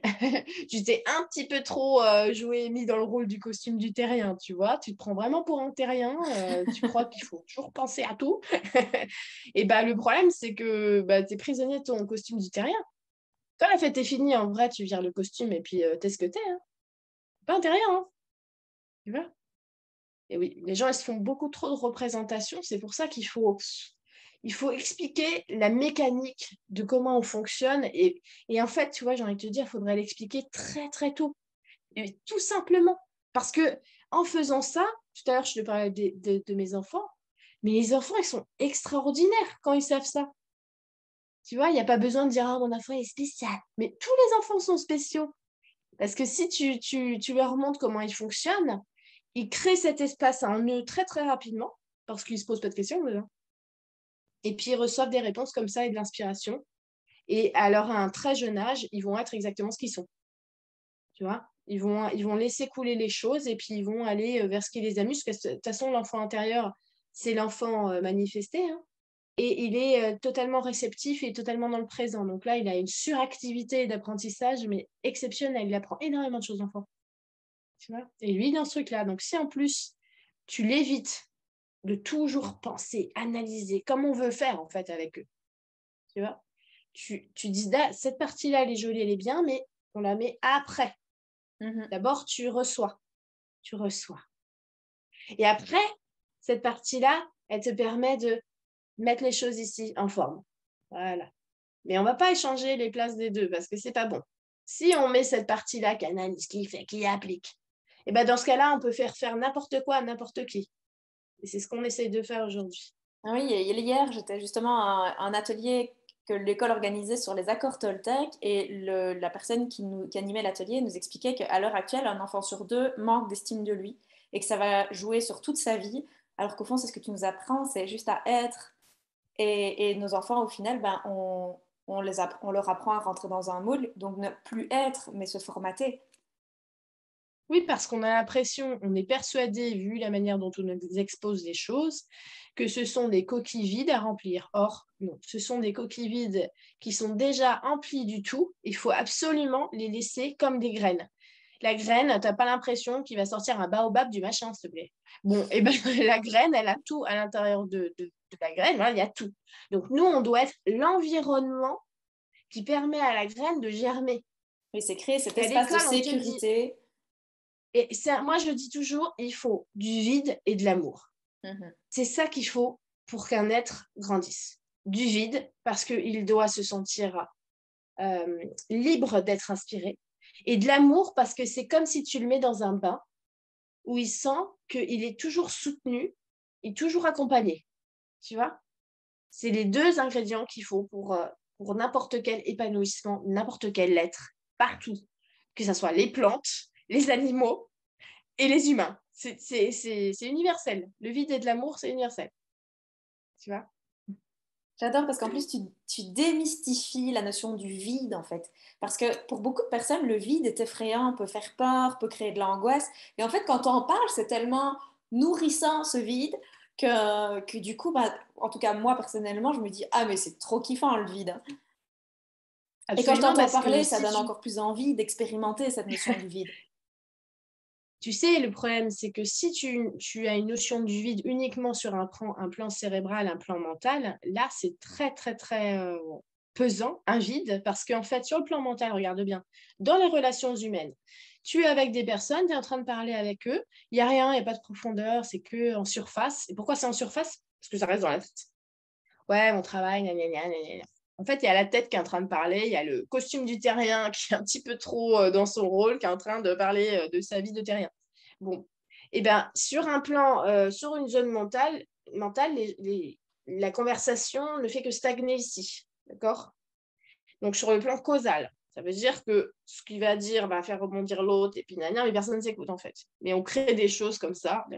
tu t'es un petit peu trop euh, joué, mis dans le rôle du costume du terrien, tu vois, tu te prends vraiment pour un terrien, euh, tu crois qu'il faut toujours penser à tout. Et bah, le problème, c'est que bah, tu es prisonnier de ton costume du terrien. Quand la fête est finie, en vrai, tu vires le costume et puis euh, t'es ce que t'es. Hein. Pas un terrien, hein. Tu vois. Et oui, les gens, ils se font beaucoup trop de représentations. C'est pour ça qu'il faut, il faut expliquer la mécanique de comment on fonctionne. Et, et en fait, tu vois, j'ai envie de te dire, il faudrait l'expliquer très, très tôt. Et tout simplement. Parce que en faisant ça, tout à l'heure, je te parlais de, de, de mes enfants, mais les enfants, ils sont extraordinaires quand ils savent ça. Tu vois, il n'y a pas besoin de dire, ah, mon enfant est spécial. Mais tous les enfants sont spéciaux. Parce que si tu, tu, tu leur montres comment ils fonctionnent, ils créent cet espace en eux très, très rapidement, parce qu'ils ne se posent pas de questions déjà. Et puis, ils reçoivent des réponses comme ça et de l'inspiration. Et alors, à un très jeune âge, ils vont être exactement ce qu'ils sont. Tu vois, ils vont, ils vont laisser couler les choses et puis ils vont aller vers ce qui les amuse. Parce que de toute façon, l'enfant intérieur, c'est l'enfant euh, manifesté. Hein. Et il est euh, totalement réceptif et totalement dans le présent. Donc là, il a une suractivité d'apprentissage, mais exceptionnelle. Il apprend énormément de choses, l'enfant. Tu vois, et lui, dans ce truc-là. Donc, si en plus, tu l'évites de toujours penser, analyser, comme on veut faire, en fait, avec eux. Tu vois, tu, tu dis, cette partie-là, elle est jolie, elle est bien, mais on la met après. Mm-hmm. D'abord, tu reçois. Tu reçois. Et après, cette partie-là, elle te permet de mettre les choses ici en forme. Voilà. Mais on ne va pas échanger les places des deux parce que ce n'est pas bon. Si on met cette partie-là qui analyse, qui fait, qui applique, et ben dans ce cas-là, on peut faire faire n'importe quoi à n'importe qui. Et c'est ce qu'on essaye de faire aujourd'hui. Oui, hier, j'étais justement à un atelier que l'école organisait sur les accords Toltec et le, la personne qui, nous, qui animait l'atelier nous expliquait qu'à l'heure actuelle, un enfant sur deux manque d'estime de lui et que ça va jouer sur toute sa vie, alors qu'au fond, c'est ce que tu nous apprends, c'est juste à être. Et, et nos enfants, au final, ben, on, on, les app- on leur apprend à rentrer dans un moule, donc ne plus être, mais se formater. Oui, parce qu'on a l'impression, on est persuadé, vu la manière dont on nous expose les choses, que ce sont des coquilles vides à remplir. Or, non, ce sont des coquilles vides qui sont déjà emplies du tout. Il faut absolument les laisser comme des graines. La graine, tu n'as pas l'impression qu'il va sortir un baobab du machin, s'il te plaît. Bon, et eh ben la graine, elle a tout à l'intérieur de, de, de la graine, hein, il y a tout. Donc, nous, on doit être l'environnement qui permet à la graine de germer. Oui, c'est créer cet espace de sécurité. Et ça, moi, je dis toujours, il faut du vide et de l'amour. Mmh. C'est ça qu'il faut pour qu'un être grandisse. Du vide, parce qu'il doit se sentir euh, libre d'être inspiré. Et de l'amour, parce que c'est comme si tu le mets dans un bain. où il sent qu'il est toujours soutenu et toujours accompagné. Tu vois? C'est les deux ingrédients qu'il faut pour, euh, pour n'importe quel épanouissement, n'importe quel être, partout. Que ce soit les plantes, les animaux et les humains. C'est, c'est, c'est, c'est universel. Le vide et de l'amour, c'est universel. Tu vois? J'adore parce qu'en plus, tu, tu démystifies la notion du vide, en fait. Parce que pour beaucoup de personnes, le vide est effrayant, peut faire peur, peut créer de l'angoisse. Et en fait, quand on en parle, c'est tellement nourrissant, ce vide, que, que du coup, bah, en tout cas, moi, personnellement, je me dis, ah, mais c'est trop kiffant, le vide. Et quand je Absolument, t'entends parce que parler, ça si donne tu encore plus envie d'expérimenter cette notion du vide. Tu sais, le problème, c'est que si tu, tu as une notion du vide uniquement sur un plan, un plan cérébral, un plan mental, là, c'est très, très, très euh, pesant, un vide, parce qu'en fait, sur le plan mental, regarde bien, dans les relations humaines, tu es avec des personnes, tu es en train de parler avec eux, il n'y a rien, il n'y a pas de profondeur, c'est que en surface. Et pourquoi c'est en surface? Parce que ça reste dans la tête. Ouais, mon travail, gna, gna, gna, gna, gna. En fait, il y a la tête qui est en train de parler, il y a le costume du terrien qui est un petit peu trop euh, dans son rôle, qui est en train de parler euh, de sa vie de terrien. Bon, et bien, sur un plan, euh, sur une zone mentale, mentale les, les, la conversation ne fait que stagner ici, d'accord? Donc, sur le plan causal, ça veut dire que ce qu'il va dire va faire rebondir l'autre, et puis nana, mais personne ne s'écoute en fait. Mais on crée des choses comme ça,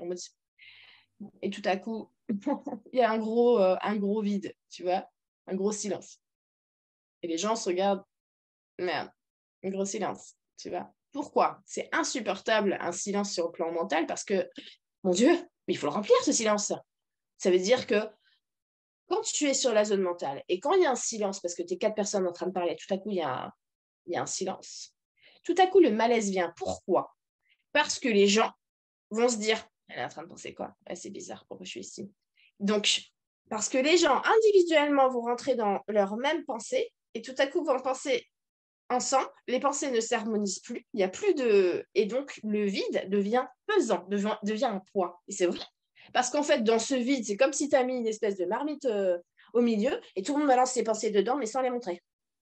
et tout à coup, il y a un gros, euh, un gros vide, tu vois, un gros silence. Et les gens se regardent, merde, un gros silence, tu vois. Pourquoi? C'est insupportable un silence sur le plan mental parce que, mon Dieu, mais il faut le remplir ce silence. Ça veut dire que quand tu es sur la zone mentale et quand il y a un silence, parce que tu es quatre personnes en train de parler, tout à coup, il y a un, il y a un silence. Tout à coup, le malaise vient. Pourquoi? Parce que les gens vont se dire, elle est en train de penser quoi? Ouais, c'est bizarre, pourquoi je suis ici? Donc, parce que les gens individuellement vont rentrer dans leur même pensée et tout à coup vont penser ensemble, les pensées ne s'harmonisent plus, il n'y a plus de... Et donc, le vide devient pesant, devient, devient un poids. Et c'est vrai. Parce qu'en fait, dans ce vide, c'est comme si tu as mis une espèce de marmite euh, au milieu et tout le monde balance ses pensées dedans, mais sans les montrer.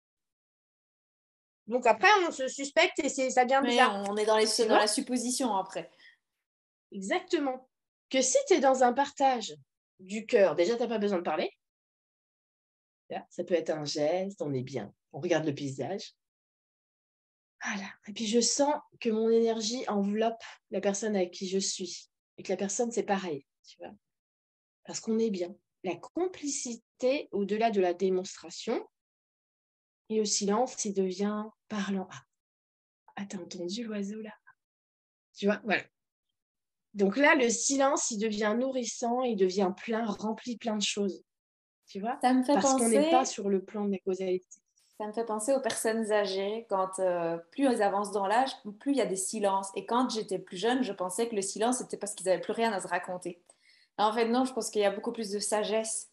Donc après, on se suspecte et c'est, ça devient Mais bizarre. on est dans, les, Tu dans vois? la supposition après. Exactement. Que si tu es dans un partage du cœur, déjà, tu n'as pas besoin de parler. Ça peut être un geste, on est bien. On regarde le paysage. Voilà. Et puis je sens que mon énergie enveloppe la personne avec qui je suis. Et que la personne, c'est pareil. Tu vois? Parce qu'on est bien. La complicité, au-delà de la démonstration, et le silence, il devient parlant. Ah, ah t'as entendu l'oiseau là? Tu vois? Voilà. Donc là, le silence, il devient nourrissant, il devient plein, rempli plein de choses. Tu vois? Ça me fait Parce qu'on n'est pas penser sur le plan de la causalité. Ça me fait penser aux personnes âgées. Quand euh, plus elles avancent dans l'âge, plus il y a des silences. Et quand j'étais plus jeune, je pensais que le silence, c'était parce qu'ils n'avaient plus rien à se raconter. En fait, non, je pense qu'il y a beaucoup plus de sagesse.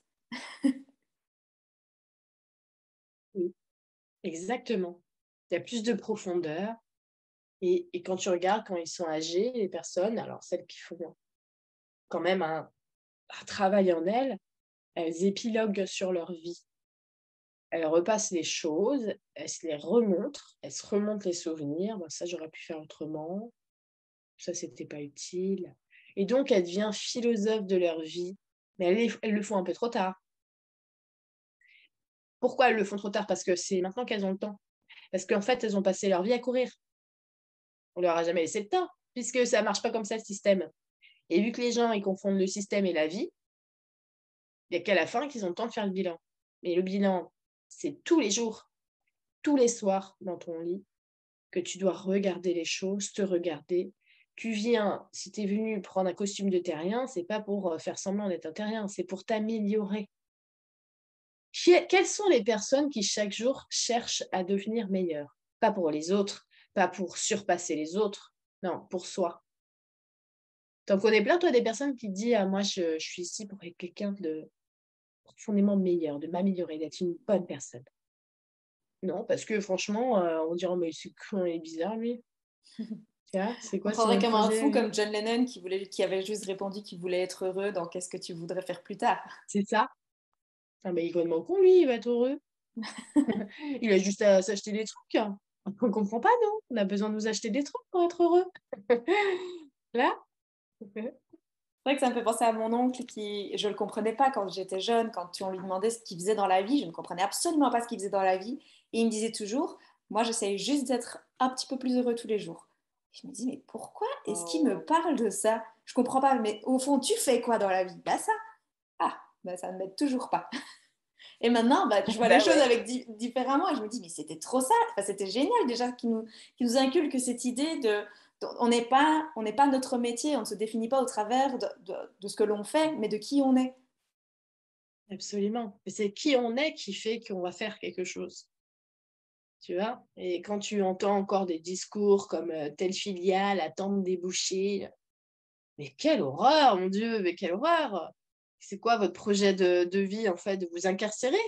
Oui, exactement. Il y a plus de profondeur. Et, et quand tu regardes, quand ils sont âgés, les personnes, alors celles qui font quand même un, un travail en elles, elles épiloguent sur leur vie. Elles repassent les choses, elles se les remontrent, elles se remontent les souvenirs. Ben, ça, j'aurais pu faire autrement. Ça, c'était pas utile. Et donc, elles deviennent philosophes de leur vie. Mais elles, elles le font un peu trop tard. Pourquoi elles le font trop tard? Parce que c'est maintenant qu'elles ont le temps. Parce qu'en fait, elles ont passé leur vie à courir. On leur a jamais laissé le temps, puisque ça marche pas comme ça, le système. Et vu que les gens, ils confondent le système et la vie, il n'y a qu'à la fin qu'ils ont le temps de faire le bilan. Mais le bilan, c'est tous les jours, tous les soirs dans ton lit, que tu dois regarder les choses, te regarder. Tu viens, si tu es venu prendre un costume de terrien, c'est pas pour faire semblant d'être un terrien, c'est pour t'améliorer. Quelles sont les personnes qui chaque jour cherchent à devenir meilleures? Pas pour les autres, pas pour surpasser les autres, non, pour soi. T'en connais plein, toi, des personnes qui te disent ah, moi, je, je suis ici pour être quelqu'un de profondément meilleur, de m'améliorer, d'être une bonne personne. Non, parce que franchement, euh, on dirait mais c'est con et bizarre, lui. Tu vois, c'est On quoi prendrait son comme un projet, fou lui? comme John Lennon qui, voulait, qui avait juste répondu qu'il voulait être heureux dans Qu'est-ce que tu voudrais faire plus tard. C'est ça. Ah, ben, il est complètement con, lui, il va être heureux. Il a juste à s'acheter des trucs. On ne comprend pas, non? On a besoin de nous acheter des trucs pour être heureux. Là, C'est vrai que ça me fait penser à mon oncle qui, je ne le comprenais pas quand j'étais jeune, quand on lui demandait ce qu'il faisait dans la vie, je ne comprenais absolument pas ce qu'il faisait dans la vie. Et il me disait toujours, moi j'essaye juste d'être un petit peu plus heureux tous les jours. Je me dis, mais pourquoi est-ce qu'il me Oh. parle de ça? Je comprends pas, mais au fond, tu fais quoi dans la vie? Bah ça, ah, bah ça ne m'aide toujours pas. Et maintenant, bah, je vois les Bah choses ouais. avec di- différemment et je me dis, mais c'était trop ça, enfin, c'était génial déjà qui nous, qui nous inculque cette idée de, de- on n'est pas, on n'est pas notre métier, on ne se définit pas au travers de, de, de ce que l'on fait, mais de qui on est. Absolument. Et c'est qui on est qui fait qu'on va faire quelque chose. Tu vois? Et quand tu entends encore des discours comme euh, telle filiale attend de déboucher, mais quelle horreur, mon Dieu, mais quelle horreur! C'est quoi votre projet de, de vie, en fait, de vous incarcérer?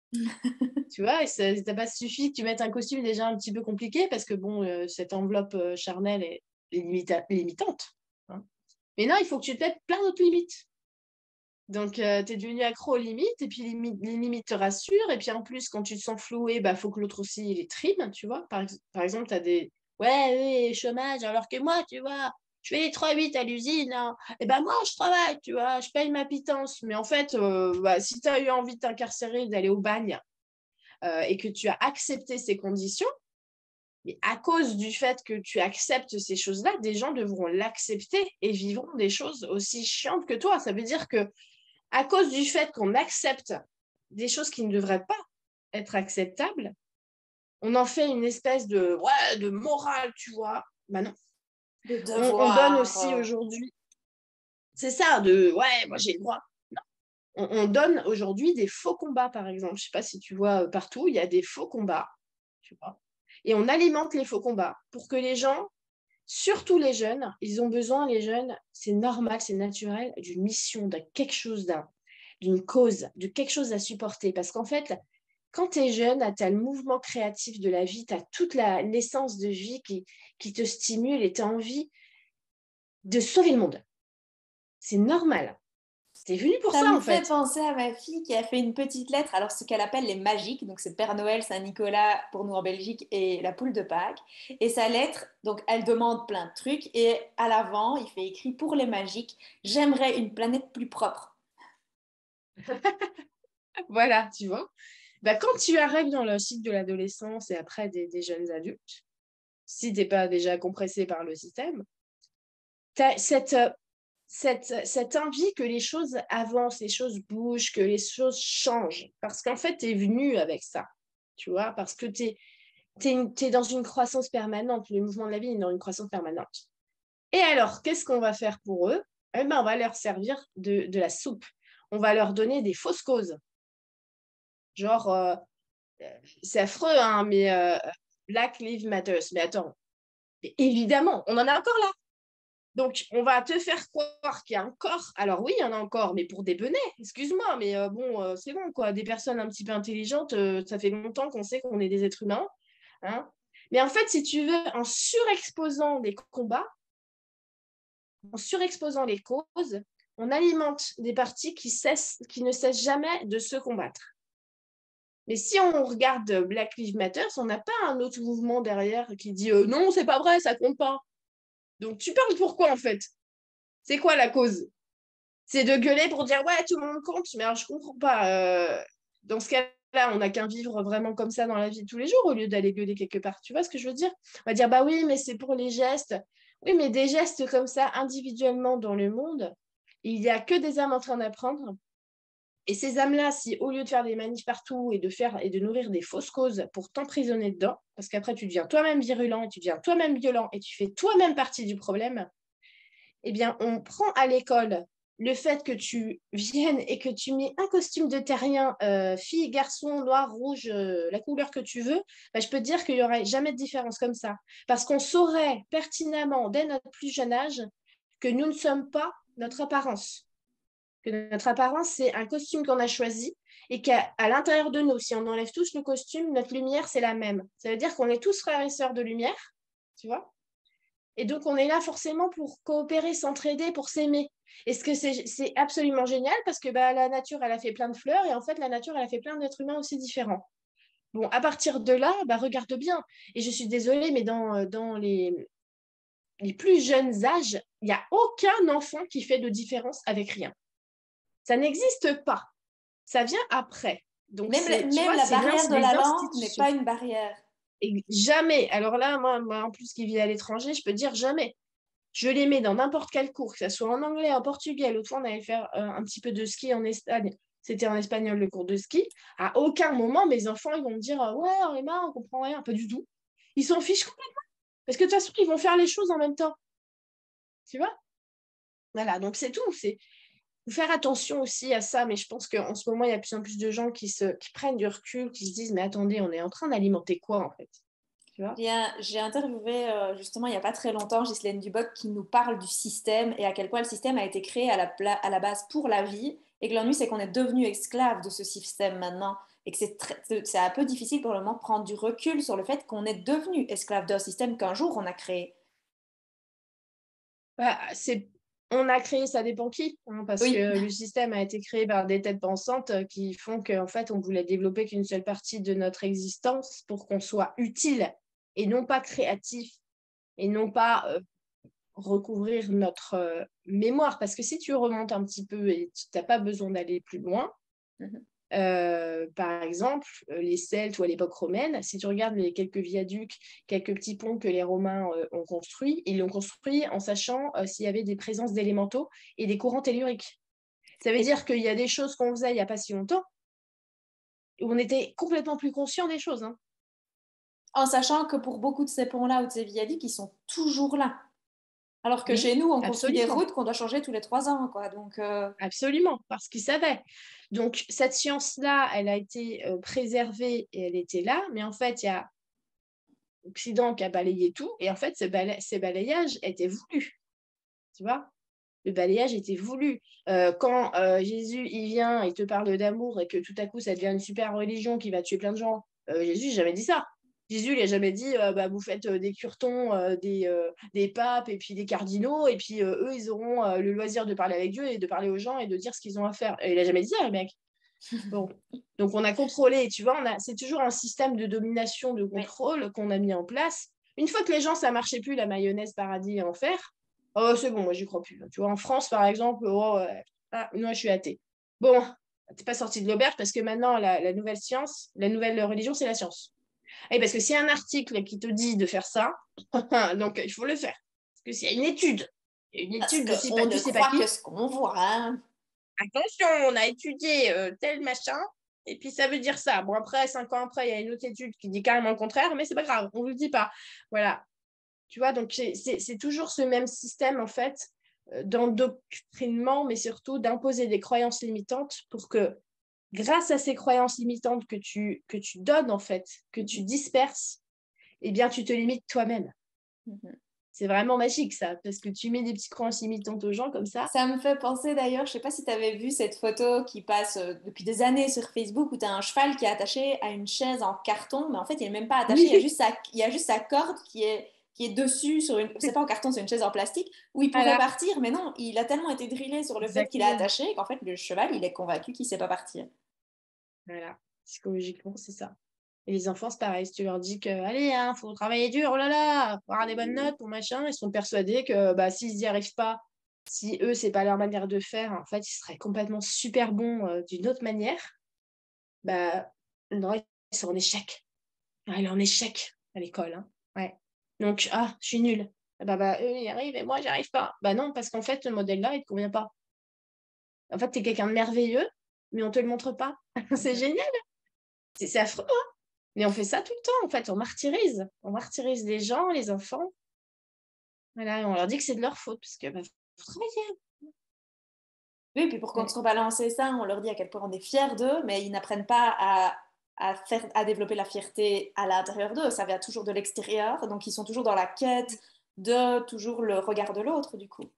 Tu vois, et ça n'a pas suffi que tu mettes un costume déjà un petit peu compliqué parce que, bon, euh, cette enveloppe euh, charnelle est, est limita- limitante. Hein. Mais non, il faut que tu te mettes plein d'autres limites. Donc, tu es devenu accro aux limites, et puis les, limi- les limites te rassurent. Et puis en plus, quand tu te sens floué, bah, faut que l'autre aussi il les trime, tu vois. Par, ex- par exemple, tu as des ouais, oui, chômage, alors que moi, tu vois, je fais les trois huit à l'usine. Hein. Et ben moi, je travaille, tu vois, je paye ma pitance. Mais en fait, euh, bah, si tu as eu envie de t'incarcérer, d'aller au bagne, euh, et que tu as accepté ces conditions, mais à cause du fait que tu acceptes ces choses-là, des gens devront l'accepter et vivront des choses aussi chiantes que toi. Ça veut dire que à cause du fait qu'on accepte des choses qui ne devraient pas être acceptables, on en fait une espèce de, ouais, de morale, tu vois. Bah non. De On, on donne devoir. aussi euh, aujourd'hui, c'est ça, de, ouais, moi j'ai le droit. Non. On, on donne aujourd'hui des faux combats, par exemple. Je sais pas si tu vois euh, partout, il y a des faux combats, tu vois. Et on alimente les faux combats pour que les gens, surtout les jeunes, ils ont besoin, les jeunes, c'est normal, c'est naturel, d'une mission, de quelque chose, d'un, d'une cause, de quelque chose à supporter. Parce qu'en fait, quand tu es jeune, tu as le mouvement créatif de la vie, tu as toute la naissance de vie qui, qui te stimule et tu as envie de sauver le monde. C'est normal. T'es venu pour Ça ça, me en fait fait. penser à ma fille qui a fait une petite lettre, alors ce qu'elle appelle les magiques, donc c'est Père Noël, Saint-Nicolas pour nous en Belgique et la poule de Pâques. Et sa lettre, donc elle demande plein de trucs et à l'avant, il fait écrit pour les magiques, j'aimerais une planète plus propre. Voilà, tu vois. Bah, quand tu arrives dans le cycle de l'adolescence et après des, des jeunes adultes, si t'es pas déjà compressé par le système, tu as cette, euh, cette, cette envie que les choses avancent, les choses bougent, que les choses changent. Parce qu'en fait, tu es venu avec ça, tu vois, parce que tu es, dans une croissance permanente. Le mouvement de la vie est dans une croissance permanente. Et alors, qu'est-ce qu'on va faire pour eux? Eh ben, on va leur servir de, de la soupe. On va leur donner des fausses causes. Genre, euh, c'est affreux, hein, mais euh, Black Lives Matter. Mais attends, mais évidemment, on en a encore là. Donc, on va te faire croire qu'il y a encore. Alors oui, il y en a encore, mais pour des benets, excuse-moi, mais euh, bon, euh, c'est bon, quoi. Des personnes un petit peu intelligentes, euh, ça fait longtemps qu'on sait qu'on est des êtres humains. Hein. Mais en fait, si tu veux, en surexposant des combats, en surexposant les causes, on alimente des partis qui, cessent, qui ne cessent jamais de se combattre. Mais si on regarde Black Lives Matter, on n'a pas un autre mouvement derrière qui dit euh, non, c'est pas vrai, ça compte pas. Donc tu parles pourquoi en fait? C'est quoi la cause? C'est de gueuler pour dire ouais, tout le monde compte, mais alors je comprends pas. Euh, dans ce cas-là, on n'a qu'un vivre vraiment comme ça dans la vie de tous les jours au lieu d'aller gueuler quelque part. Tu vois ce que je veux dire? On va dire bah oui, mais c'est pour les gestes. Oui, mais des gestes comme ça individuellement dans le monde, il n'y a que des âmes en train d'apprendre. Et ces âmes-là, si au lieu de faire des manifs partout et de faire et de nourrir des fausses causes pour t'emprisonner dedans, parce qu'après tu deviens toi-même virulent et tu deviens toi-même violent et tu fais toi-même partie du problème, eh bien, on prend à l'école le fait que tu viennes et que tu mets un costume de terrien, euh, fille, garçon, noir, rouge, euh, la couleur que tu veux, bah, je peux te dire qu'il n'y aurait jamais de différence comme ça. Parce qu'on saurait pertinemment, dès notre plus jeune âge, que nous ne sommes pas notre apparence. Que notre apparence, c'est un costume qu'on a choisi et qu'à à l'intérieur de nous, si on enlève tous le costume, notre lumière, c'est la même. Ça veut dire qu'on est tous frères et sœurs de lumière, tu vois. Et donc, on est là forcément pour coopérer, s'entraider, pour s'aimer. Et ce que c'est, c'est absolument génial parce que bah, la nature, elle a fait plein de fleurs et en fait, la nature, elle a fait plein d'êtres humains aussi différents. Bon, à partir de là, bah, regarde bien. Et je suis désolée, mais dans, dans, les, les plus jeunes âges, il n'y a aucun enfant qui fait de différence avec rien. Ça n'existe pas. Ça vient après. Donc, Même, la, c'est, tu même vois, la c'est barrière de les la langue n'est institutions. pas une barrière. Et jamais, alors là, moi, moi, en plus qui vis à l'étranger, je peux dire jamais. Je les mets dans n'importe quel cours, que ce soit en anglais, en portugais. L'autre fois, on allait faire euh, un petit peu de ski en Espagne. C'était en espagnol le cours de ski. À aucun moment, mes enfants, ils vont me dire euh, ouais, on est marre, on comprend rien. Pas du tout. Ils s'en fichent complètement. Parce que de toute façon, ils vont faire les choses en même temps. Tu vois? Voilà, donc c'est tout. C'est faut faire attention aussi à ça. Mais je pense qu'en ce moment, il y a de plus en plus de gens qui, se, qui prennent du recul, qui se disent mais attendez, on est en train d'alimenter quoi en fait? Tu vois? J'ai un- j'ai interviewé euh, justement il n'y a pas très longtemps Ghislaine Duboc qui nous parle du système et à quel point le système a été créé à la, pla- à la base pour la vie et que l'ennui c'est qu'on est devenu esclave de ce système maintenant et que c'est très- c'est c'est un peu difficile pour le moment de prendre du recul sur le fait qu'on est devenu esclave d'un système qu'un jour on a créé. Bah, c'est... On a créé, ça dépend qui, hein, parce Oui, que le système a été créé par des têtes pensantes euh, qui font qu'en fait, on voulait développer qu'une seule partie de notre existence pour qu'on soit utile et non pas créatif et non pas euh, recouvrir notre euh, mémoire. Parce que si tu remontes un petit peu et tu n'as pas besoin d'aller plus loin, mhm. euh, par exemple, euh, les Celtes ou à l'époque romaine, si tu regardes les quelques viaducs, quelques petits ponts que les Romains euh, ont construits, ils l'ont construit en sachant euh, s'il y avait des présences d'élémentaux et des courants telluriques. Ça veut Et dire qu'il y a des choses qu'on faisait il n'y a pas si longtemps où on était complètement plus conscient des choses. Hein. en sachant que pour beaucoup de ces ponts-là ou de ces viaducs, ils sont toujours là. Alors que chez Oui, nous, on construit des absolument. routes qu'on doit changer tous les trois ans, quoi. Donc, euh, Absolument, parce qu'ils savaient. Donc, cette science-là, elle a été euh, préservée et elle était là, mais en fait, il y a l'Occident qui a balayé tout, et en fait, ce bala- ces balayages étaient voulus. Tu vois, le balayage était voulu. Euh, quand euh, Jésus il vient et te parle d'amour et que tout à coup ça devient une super religion qui va tuer plein de gens, euh, Jésus n'a jamais dit ça. Jésus il n'a jamais dit euh, bah, vous faites euh, des curetons, euh, des, euh, des papes et puis des cardinaux et puis euh, eux ils auront euh, le loisir de parler avec Dieu et de parler aux gens et de dire ce qu'ils ont à faire. Et il n'a jamais dit ça, le mec. Bon. Donc on a contrôlé, tu vois, on a... c'est toujours un système de domination, de oui. contrôle qu'on a mis en place. Une fois que les gens, ça marchait plus, la mayonnaise, paradis et enfer, oh, c'est bon, moi j'y crois plus. Tu vois, en France, par exemple, oh, ouais. Ah, moi je suis athée. Bon, t'es pas sorti de l'auberge parce que maintenant, la, la nouvelle science, la nouvelle religion, c'est la science. Et parce que s'il y a un article qui te dit de faire ça, donc il faut le faire. Parce que s'il y a une étude, une Parce étude de c'est pas qu'on tu ne sais pas croit qui, que ce qu'on voit, hein. attention, on a étudié euh, tel machin, et puis ça veut dire ça. Bon, après, cinq ans après, il y a une autre étude qui dit carrément le contraire, mais c'est pas grave, on ne le dit pas. Voilà. Tu vois, donc c'est, c'est, c'est toujours ce même système, en fait, euh, d'endoctrinement, mais surtout d'imposer des croyances limitantes pour que, grâce à ces croyances limitantes que tu, que tu donnes, en fait, que tu disperses, eh bien, tu te limites toi-même. Mhm. C'est vraiment magique, ça, parce que tu mets des petites croyances limitantes aux gens comme ça. Ça me fait penser d'ailleurs, je sais pas si tu avais vu cette photo qui passe euh, depuis des années sur Facebook où tu as un cheval qui est attaché à une chaise en carton, mais en fait il n'est même pas attaché, il y a Oui, juste sa, il y a juste sa corde qui est, qui est dessus sur une, c'est pas en carton, c'est une chaise en plastique, où il pourrait voilà, partir, mais non, il a tellement été drillé sur le fait qu'il est exactement. attaché qu'en fait le cheval il est convaincu qu'il sait pas partir. Voilà, psychologiquement, c'est ça. Et les enfants, c'est pareil. Si tu leur dis que, allez, hein, faut travailler dur, oh là là, faut avoir des bonnes notes pour machin, ils sont persuadés que bah, s'ils n'y arrivent pas, si eux, c'est pas leur manière de faire, en fait, ils seraient complètement super bons euh, d'une autre manière, bah, non, ils sont en échec. Ah, il est en échec à l'école. Hein. Ouais. Donc, ah, je suis nulle. Ah Bah, bah, eux, ils y arrivent et moi, j'y arrive pas. Bah non, parce qu'en fait, le modèle-là, il te convient pas. En fait, tu es quelqu'un de merveilleux, mais on te le montre pas. C'est Mhm. génial. C'est c'est affreux. Mais on fait ça tout le temps, en fait. On martyrise. On martyrise les gens, les enfants. Voilà, et on leur dit que c'est de leur faute, parce que bah, faut travailler. Oui, puis pour Ouais. contrebalancer ça, on leur dit à quel point on est fiers d'eux, mais ils n'apprennent pas à, à faire, à développer la fierté à l'intérieur d'eux. Ça vient toujours de l'extérieur, donc ils sont toujours dans la quête de toujours le regard de l'autre, du coup.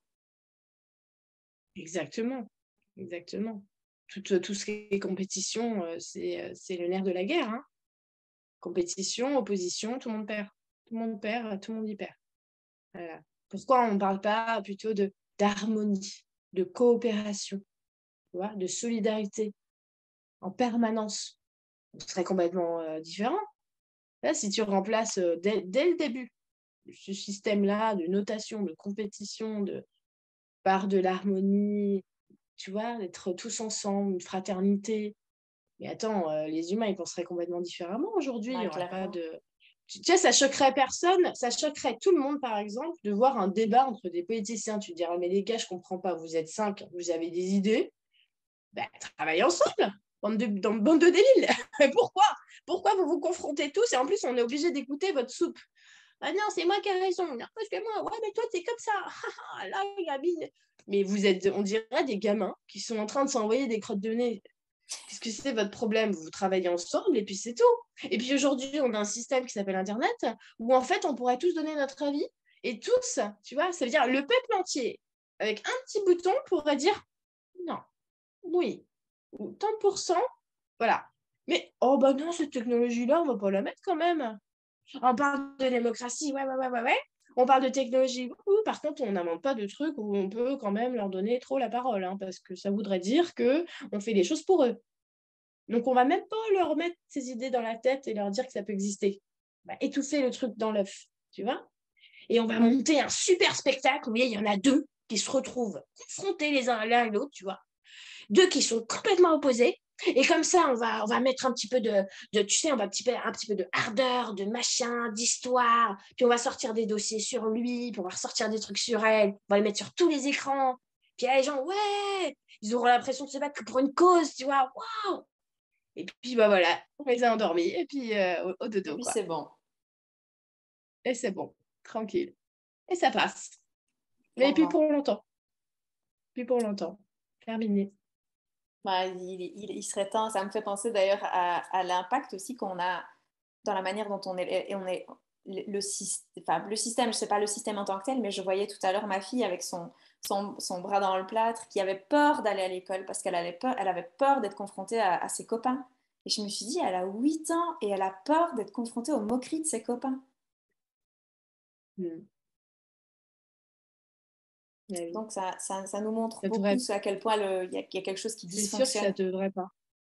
Exactement. Exactement. Tout, tout ce qui est compétition, euh, c'est, euh, c'est le nerf de la guerre. Hein. Compétition, opposition, tout le monde perd. Tout le monde perd, tout le monde y perd. Voilà. Pourquoi on ne parle pas plutôt de d'harmonie, de coopération, tu vois, de solidarité en permanence? Ce serait complètement euh, différent. Là, si tu remplaces euh, dès, dès le début, ce système-là de notation, de compétition, de par de l'harmonie, tu vois, d'être tous ensemble, une fraternité. Mais attends, euh, les humains, ils penseraient complètement différemment aujourd'hui. Il Ouais, n'y aurait pas clairement. de... Tu tu sais, ça choquerait personne, ça choquerait tout le monde, par exemple, de voir un débat entre des politiciens. Tu te dirais, mais les gars, je comprends pas, vous êtes cinq, vous avez des idées, ben, travaillez ensemble, bande de, dans, bande de débiles. Mais pourquoi? Pourquoi vous vous confrontez tous et en plus, on est obligé d'écouter votre soupe? Ah non, c'est moi qui ai raison. Non, parce que moi, ouais, mais toi, t'es comme ça. Là, il a mis... Mais vous êtes, on dirait des gamins qui sont en train de s'envoyer des crottes de nez. Qu'est-ce que c'est votre problème? Vous travaillez ensemble et puis c'est tout. Et puis aujourd'hui, on a un système qui s'appelle Internet où en fait, on pourrait tous donner notre avis et tous, tu vois, ça veut dire le peuple entier, avec un petit bouton, pourrait dire non, oui, ou tant pour cent, voilà. Mais oh bah non, cette technologie-là, on va pas la mettre quand même. On parle de démocratie, ouais, ouais, ouais, ouais, ouais. On parle de technologie, ouh, par contre, on n'invente pas de trucs où on peut quand même leur donner trop la parole, hein, parce que ça voudrait dire que on fait les choses pour eux. Donc, on va même pas leur mettre ces idées dans la tête et leur dire que ça peut exister. On va étouffer le truc dans l'œuf, tu vois. Et on va monter un super spectacle où il y en a deux qui se retrouvent confrontés les uns à l'un et l'autre, tu vois. Deux qui sont complètement opposés. Et comme ça, on va, on va mettre un petit peu de, de tu sais, on va un petit peu, un petit peu de ardeur, de machin, d'histoire. Puis on va sortir des dossiers sur lui, puis on va ressortir des trucs sur elle. On va les mettre sur tous les écrans. Puis là, les gens, ouais, ils auront l'impression de se battre pour une cause, tu vois. Waouh. Et puis, bah voilà, on les a endormis. Et puis, euh, au, au Et dodo, puis quoi. c'est bon, Et c'est bon, tranquille. Et ça passe. Mais puis clairement. pour longtemps. Puis pour longtemps. Terminé. Bah, il, il- il serait temps, ça me fait penser d'ailleurs à, à l'impact aussi qu'on a dans la manière dont on est, et on est le, le, syst- enfin, le système, je sais pas le système en tant que tel, mais je voyais tout à l'heure ma fille avec son, son, son bras dans le plâtre qui avait peur d'aller à l'école parce qu'elle avait peur, elle avait peur d'être confrontée à, à ses copains. Et je me suis dit, elle a huit ans et elle a peur d'être confrontée aux moqueries de ses copains. Mm. Ah oui. Donc ça, ça, ça nous montre Ça beaucoup devrait... ce- à quel point le- il y a, il y a quelque chose qui C'est sûr que ça dysfonctionne. devrait pas.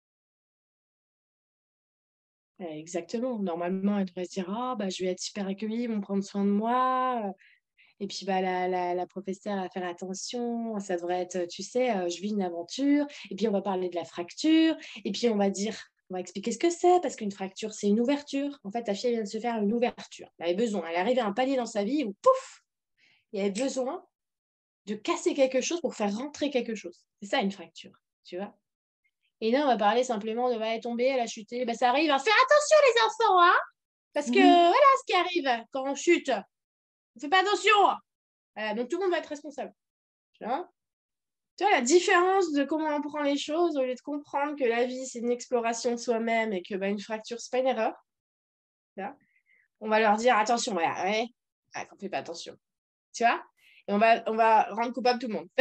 Euh, Exactement. Normalement, elle devrait se dire, ah, bah, je vais être super accueillie, ils vont prendre soin de moi. Et puis, bah, la, la, la professeure va faire attention. Ça devrait être, tu sais, euh, je vis une aventure. Et puis, on va parler de la fracture. Et puis, on va dire, on va expliquer ce que c'est, parce qu'une fracture, c'est une ouverture. En fait, ta fille elle vient de se faire une ouverture. Elle avait besoin. Elle est arrivée à un palier dans sa vie où, pouf, il y avait besoin de casser quelque chose pour faire rentrer quelque chose. C'est ça, une fracture, tu vois. Et là, on va parler simplement de, bah, elle est tombée, elle a chuté. Bah, ça arrive. Hein. Fais attention, les enfants, hein, parce que Mhm. voilà ce qui arrive quand on chute. On fait pas attention. Voilà, donc tout le monde va être responsable. Tu vois, tu vois la différence de comment on prend les choses au lieu de comprendre que la vie, c'est une exploration de soi-même et que bah, une fracture, c'est pas une erreur. Tu vois, on va leur dire attention, ouais, ouais, ouais, qu'on fait pas attention. Tu vois, et on va, on va rendre coupable tout le monde.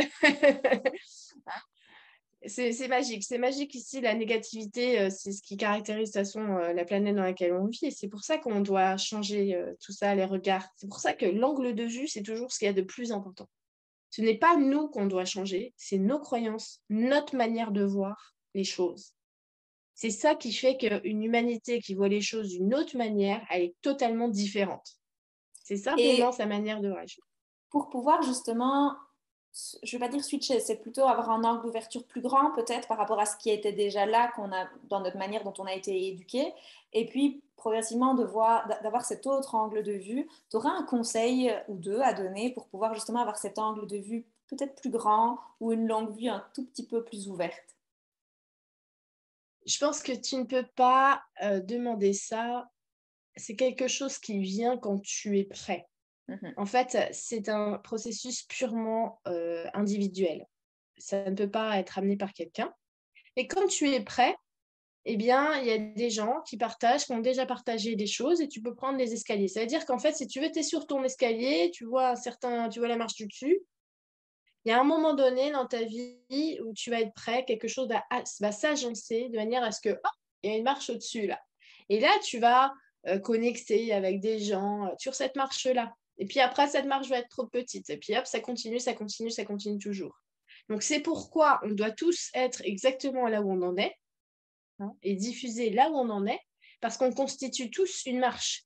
C'est c'est magique, c'est magique ici, la négativité, euh, c'est ce qui caractérise de toute façon euh, la planète dans laquelle on vit. Et c'est pour ça qu'on doit changer euh, tout ça, les regards. C'est pour ça que l'angle de vue, c'est toujours ce qu'il y a de plus important. Ce n'est pas nous qu'on doit changer, c'est nos croyances, notre manière de voir les choses. C'est ça qui fait qu'une humanité qui voit les choses d'une autre manière, elle est totalement différente. C'est simplement Et sa manière de voir les choses. pour pouvoir justement, je ne vais pas dire switcher, c'est plutôt avoir un angle d'ouverture plus grand peut-être par rapport à ce qui était déjà là qu'on a dans notre manière dont on a été éduqué, et puis progressivement de voir, d'avoir cet autre angle de vue. Tu auras un conseil ou deux à donner pour pouvoir justement avoir cet angle de vue peut-être plus grand ou une longue vue un tout petit peu plus ouverte. Je pense que tu ne peux pas euh, demander ça. C'est quelque chose qui vient quand tu es prêt. Mhm. En fait, c'est un processus purement euh, individuel. Ça ne peut pas être amené par quelqu'un. Et quand tu es prêt, eh bien, il y a des gens qui partagent, qui ont déjà partagé des choses et tu peux prendre les escaliers. Ça veut dire qu'en fait, si tu veux, tu es sur ton escalier, tu vois, un certain, tu vois la marche du dessus, il y a un moment donné dans ta vie où tu vas être prêt, quelque chose va, va s'agencer de manière à ce que, oh, il y a une marche au-dessus là. Et là, tu vas euh, connecter avec des gens euh, sur cette marche-là. Et puis après, cette marche va être trop petite. Et puis hop, ça continue, ça continue, ça continue toujours. Donc c'est pourquoi on doit tous être exactement là où on en est, hein, et diffuser là où on en est, parce qu'on constitue tous une marche.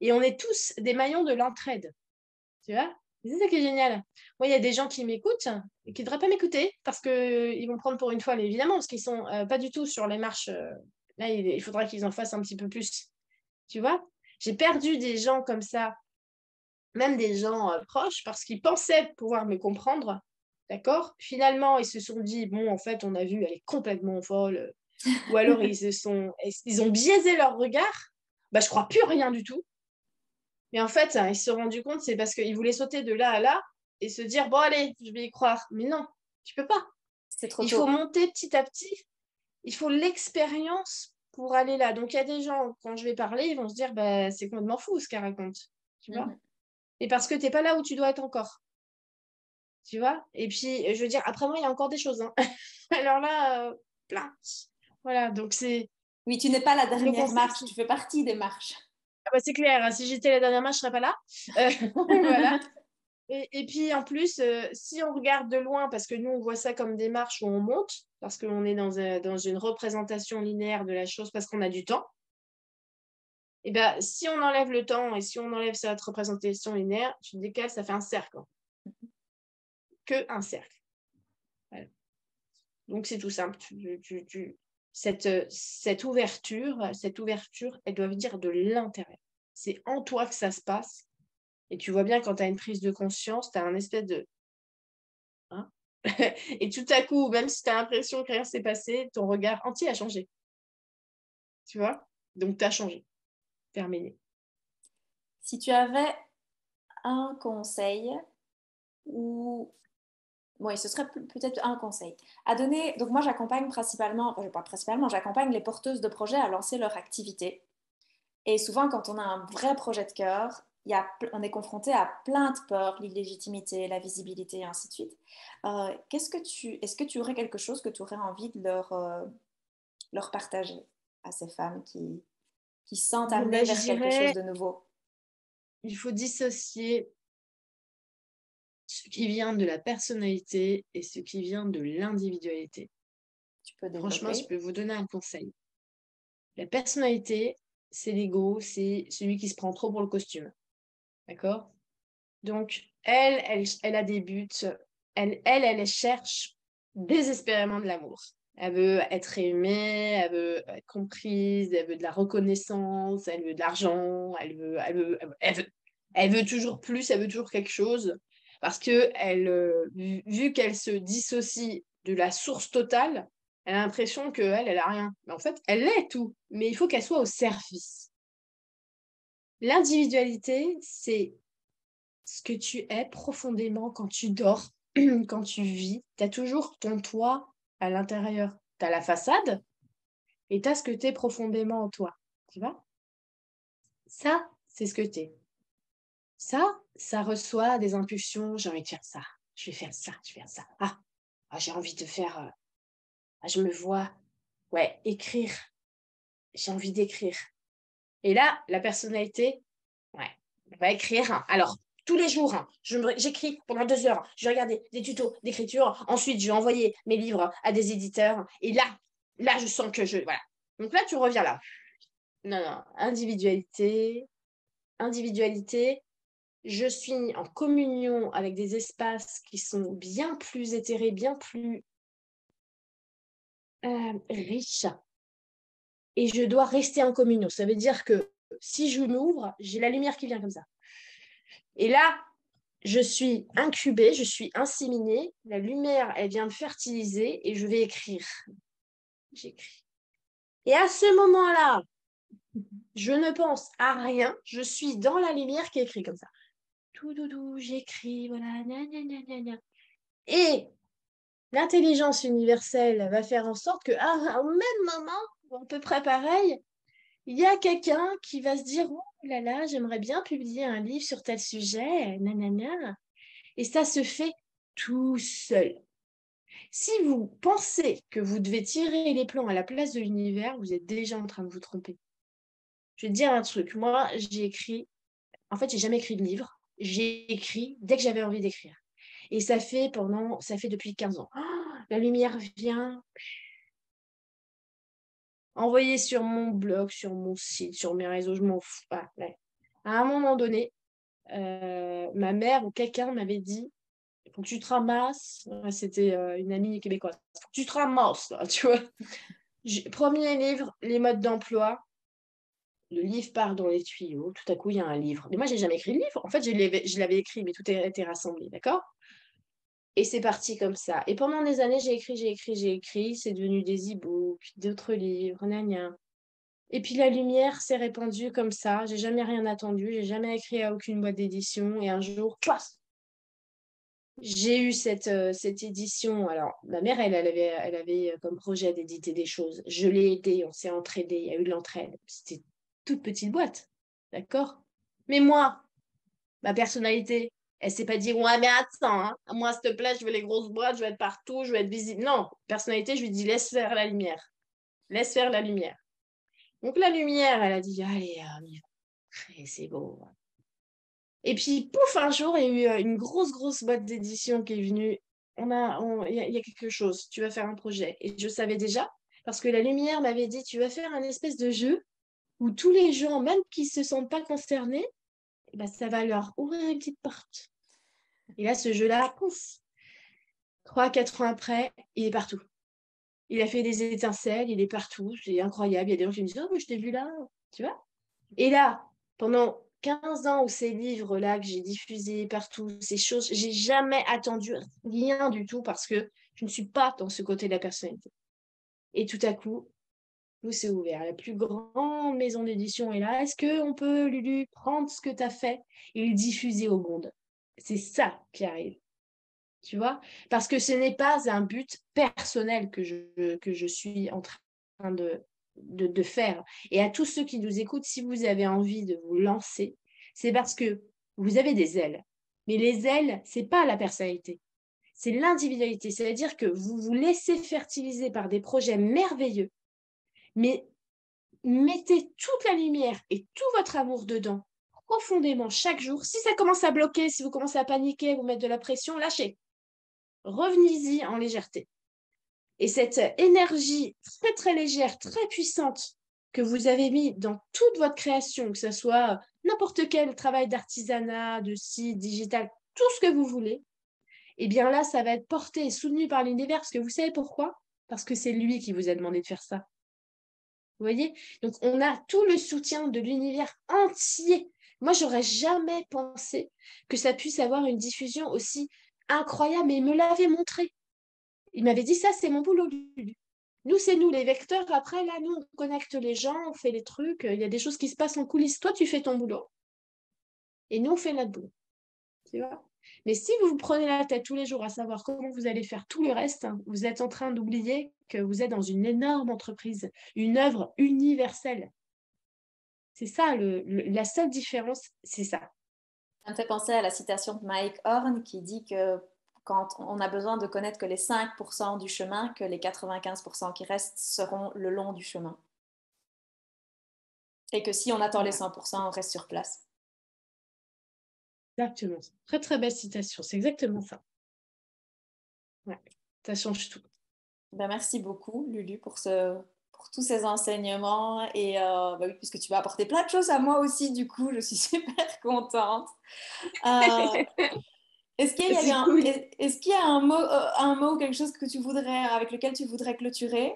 Et on est tous des maillons de l'entraide. Tu vois? C'est ça qui est génial. Moi, il y a des gens qui m'écoutent et qui ne devraient pas m'écouter parce qu'ils vont prendre pour une folle, évidemment, parce qu'ils ne sont euh, pas du tout sur les marches. euh, Là, il, il faudra qu'ils en fassent un petit peu plus. Tu vois? J'ai perdu des gens comme ça, même des gens euh, proches, parce qu'ils pensaient pouvoir me comprendre. D'accord? Finalement, ils se sont dit, bon, en fait, on a vu, elle est complètement folle. Ou alors, ils, se sont, ils ont biaisé leur regard. Bah, je crois plus rien du tout. Mais en fait, ils se sont rendus compte, c'est parce qu'ils voulaient sauter de là à là et se dire, bon, allez, je vais y croire. Mais non, tu peux pas. C'est trop Il faut tôt. monter petit à petit. Il faut l'expérience pour aller là. Donc, il y a des gens, quand je vais parler, ils vont se dire, bah, c'est complètement fou ce qu'elle raconte. Tu vois? Mhm. Et parce que tu n'es pas là où tu dois être encore. Tu vois? Et puis, je veux dire, après moi, il y a encore des choses. Hein. Alors là, euh, plein. Voilà, donc c'est Oui, tu n'es pas la le dernière conseil. marche, tu fais partie des marches. Ah bah, c'est clair, hein, si j'étais la dernière main, je ne serais pas là. Euh, voilà. Et, et puis en plus, euh, si on regarde de loin, parce que nous, on voit ça comme des marches où on monte, parce qu'on est dans, un- dans une représentation linéaire de la chose, parce qu'on a du temps, et bien si on enlève le temps et si on enlève cette représentation linéaire, tu te décales, ça fait un cercle. Hein. Que un cercle. Voilà. Donc c'est tout simple. Tu, tu, tu... Cette, cette ouverture, cette ouverture, elle doit venir de l'intérieur. C'est en toi que ça se passe. Et tu vois bien quand tu as une prise de conscience, tu as un espèce de... Hein. Et tout à coup, même si tu as l'impression que rien s'est passé, ton regard entier a changé. Tu vois? Donc, tu as changé. Terminé. Si tu avais un conseil ou oui, ce serait peut-être un conseil à donner. Donc moi, j'accompagne principalement, enfin, pas principalement, j'accompagne les porteuses de projets à lancer leur activité. Et souvent, quand on a un vrai projet de cœur, il y a, on est confronté à plein de peurs, l'illégitimité, la visibilité, et ainsi de suite. Euh, qu'est-ce que tu, est-ce que tu aurais quelque chose que tu aurais envie de leur, euh, leur partager à ces femmes qui, qui se sentent amenées Ben, je vers quelque chose dirais, de nouveau? il faut dissocier ce qui vient de la personnalité et ce qui vient de l'individualité. Tu peux Franchement, je développer. peux vous donner un conseil. La personnalité, c'est l'ego, c'est celui qui se prend trop pour le costume. D'accord? Donc, elle, elle, elle a des buts. Elle, elle, elle cherche désespérément de l'amour. Elle veut être aimée, elle veut être comprise, elle veut de la reconnaissance, elle veut de l'argent, elle veut, elle veut, elle veut, elle veut toujours plus, elle veut toujours quelque chose. Parce que elle, euh, vu, vu qu'elle se dissocie de la source totale, elle a l'impression qu'elle, elle a rien. Mais en fait, elle est tout. Mais il faut qu'elle soit au service. L'individualité, c'est ce que tu es profondément quand tu dors, quand tu vis. Tu as toujours ton toi à l'intérieur. Tu as la façade et tu as ce que tu es profondément en toi. Tu vois? Ça, c'est ce que tu es. Ça, ça reçoit des impulsions. J'ai envie de faire ça. Je vais faire ça. Je vais faire ça. Ah, ah j'ai envie de faire. euh, ah, je me vois. Ouais, écrire. J'ai envie d'écrire. Et là, la personnalité, ouais, on va écrire. Hein. Alors, tous les jours, hein, je me- j'écris pendant deux heures. Je vais regarder des tutos d'écriture. Ensuite, je vais envoyer mes livres à des éditeurs. Et là, là, je sens que je... Voilà. Donc là, tu reviens là. Non, non. Individualité. Individualité. Je suis en communion avec des espaces qui sont bien plus éthérés, bien plus euh, riches. Et je dois rester en communion. Ça veut dire que si je m'ouvre, j'ai la lumière qui vient comme ça. Et là, je suis incubée, je suis inséminée, la lumière, elle vient de fertiliser et je vais écrire. J'écris. Et à ce moment-là, je ne pense à rien, je suis dans la lumière qui écrit comme ça. Tout doudou, j'écris, voilà, gna, gna, gna, gna, gna. Et l'intelligence universelle va faire en sorte que, ah, au même moment, à peu près pareil, il y a quelqu'un qui va se dire, oh là là, j'aimerais bien publier un livre sur tel sujet, nanana. Et ça se fait tout seul. Si vous pensez que vous devez tirer les plans à la place de l'univers, vous êtes déjà en train de vous tromper. Je vais te dire un truc. Moi, j'ai écrit, en fait, j'ai jamais écrit de livre. J'ai écrit dès que j'avais envie d'écrire. Et ça fait pendant, ça fait depuis quinze ans. Oh, la lumière vient envoyer sur mon blog, sur mon site, sur mes réseaux, je m'en fous. Ah, ouais. À un moment donné, euh, ma mère ou quelqu'un m'avait dit, il faut que tu te ramasses. Ouais, c'était euh, une amie québécoise. Il faut que tu te ramasses, là, tu vois. J'ai- Premier livre, les modes d'emploi. Le livre part dans les tuyaux. Tout à coup, il y a un livre. Mais moi, j'ai jamais écrit le livre. En fait, je l'avais, je l'avais écrit, mais tout a été rassemblé, d'accord? Et c'est parti comme ça. Et pendant des années, j'ai écrit, j'ai écrit, j'ai écrit. C'est devenu des e-books, d'autres livres, gna gna. Et puis la lumière s'est répandue comme ça. J'ai jamais rien attendu. J'ai jamais écrit à aucune boîte d'édition. Et un jour, paf, j'ai eu cette, euh, cette édition. Alors, ma mère, elle, elle avait, elle avait euh, comme projet d'éditer des choses. Je l'ai aidée, on s'est entraidés, il y a eu de l'entraide. C'était toute petite boîte, d'accord? Mais moi, ma personnalité, elle s'est pas dit, ouais, mais attends, hein, moi, s'il te plaît, je veux les grosses boîtes, je veux être partout, je veux être visible. Non, personnalité, je lui dis, laisse faire la lumière. Laisse faire la lumière. Donc, la lumière, elle a dit, allez, euh, on y va. Et c'est beau. Et puis, pouf, un jour, il y a eu euh, une grosse, grosse boîte d'édition qui est venue. On a, on- il y a, il y a quelque chose, tu vas faire un projet. Et je savais déjà, parce que la lumière m'avait dit, tu vas faire un espèce de jeu où tous les gens, même qui se sentent pas concernés, eh ben, ça va leur ouvrir une petite porte. Et là, ce jeu-là, pouf, trois, quatre ans après, il est partout. Il a fait des étincelles, il est partout, c'est incroyable. Il y a des gens qui me disent, oh, mais je t'ai vu là, tu vois. Et là, pendant quinze ans où ces livres-là que j'ai diffusés partout, ces choses, j'ai jamais attendu rien du tout parce que je ne suis pas dans ce côté de la personnalité. Et tout à coup, tout s'est ouvert. La plus grande maison d'édition est là. Est-ce qu'on peut, Lulu, prendre ce que tu as fait et le diffuser au monde? C'est ça qui arrive. Tu vois? Parce que ce n'est pas un but personnel que je, que je suis en train de, de, de faire. Et à tous ceux qui nous écoutent, si vous avez envie de vous lancer, c'est parce que vous avez des ailes. Mais les ailes, c'est pas la personnalité, c'est l'individualité. C'est-à-dire que vous vous laissez fertiliser par des projets merveilleux, mais mettez toute la lumière et tout votre amour dedans, profondément, chaque jour. Si ça commence à bloquer, si vous commencez à paniquer, vous mettre de la pression, lâchez. Revenez-y en légèreté. Et cette énergie très très légère, très puissante que vous avez mis dans toute votre création, que ce soit n'importe quel travail d'artisanat, de site, digital, tout ce que vous voulez, eh bien là, ça va être porté et soutenu par l'univers parce que vous savez pourquoi? Parce que c'est lui qui vous a demandé de faire ça. Vous voyez? Donc, on a tout le soutien de l'univers entier. Moi, j'aurais jamais pensé que ça puisse avoir une diffusion aussi incroyable, mais il me l'avait montré. Il m'avait dit, ça, c'est mon boulot, Lulu. Nous, c'est nous, les vecteurs. Après, là, nous, on connecte les gens, on fait les trucs. Il y a des choses qui se passent en coulisses. Toi, tu fais ton boulot. Et nous, on fait notre boulot. Tu vois? Mais si vous vous prenez la tête tous les jours à savoir comment vous allez faire tout le reste, hein, vous êtes en train d'oublier que vous êtes dans une énorme entreprise, une œuvre universelle. C'est ça, le, le- la seule différence, c'est ça. Ça me fait penser à la citation de Mike Horn qui dit que quand on a besoin de connaître que les cinq pour cent du chemin, que les quatre-vingt-quinze pour cent qui restent seront le long du chemin. Et que si on attend les Voilà, cent pour cent, on reste sur place. exactement. Très, très belle citation. C'est exactement ça. Ouais. Ça change tout. Ben, merci beaucoup, Lulu, pour, ce, pour tous ces enseignements. Et euh, bah oui, puisque tu vas apporter plein de choses à moi aussi, du coup, je suis super contente. Euh, est-ce qu'il y a eu C'est un, cool. est- est-ce qu'il y a un mot, euh, un mot ou quelque chose que tu voudrais, avec lequel tu voudrais clôturer?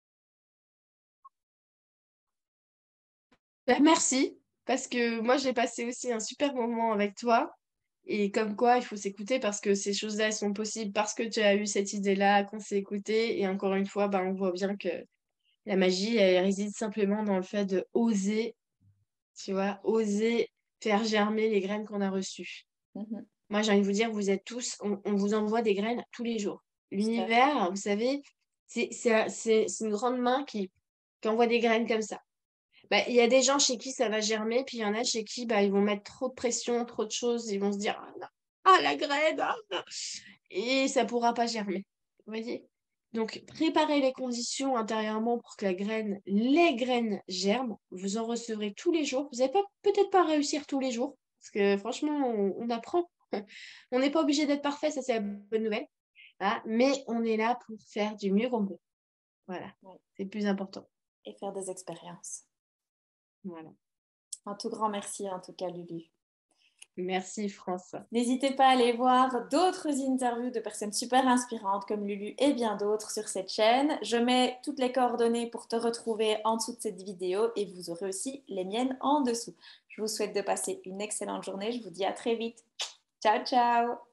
Ben, merci, parce que moi, j'ai passé aussi un super moment avec toi. Et comme quoi, il faut s'écouter parce que ces choses-là, elles sont possibles parce que tu as eu cette idée-là, qu'on s'est écouté. Et encore une fois, ben, on voit bien que la magie, elle réside simplement dans le fait de oser, tu vois, oser faire germer les graines qu'on a reçues. Mhm, Moi, j'ai envie de vous dire, vous êtes tous, on, on vous envoie des graines tous les jours. tout à fait. L'univers, vous savez, c'est c'est un- c'est- c'est une grande main qui, qui envoie des graines comme ça. Bah, il y a des gens chez qui ça va germer, puis il y en a chez qui bah, ils vont mettre trop de pression, trop de choses, ils vont se dire, ah, non, ah, la graine, ah, non. Et ça pourra pas germer. Vous voyez? Donc, préparez les conditions intérieurement pour que la graine, les graines germent. Vous en recevrez tous les jours. Vous n'allez pas, peut-être pas réussir tous les jours, parce que franchement, on, on apprend. On n'est pas obligé d'être parfait, ça c'est la bonne nouvelle. Hein, mais on est là pour faire du mieux qu'on peut. Voilà, Ouais. c'est le plus important. Et faire des expériences. Voilà. Un tout grand merci en tout cas, Lulu. Merci, France. N'hésitez pas à aller voir d'autres interviews de personnes super inspirantes comme Lulu et bien d'autres sur cette chaîne. Je mets toutes les coordonnées pour te retrouver en dessous de cette vidéo et vous aurez aussi les miennes en dessous. Je vous souhaite de passer une excellente journée. Je vous dis à très vite. Ciao, ciao!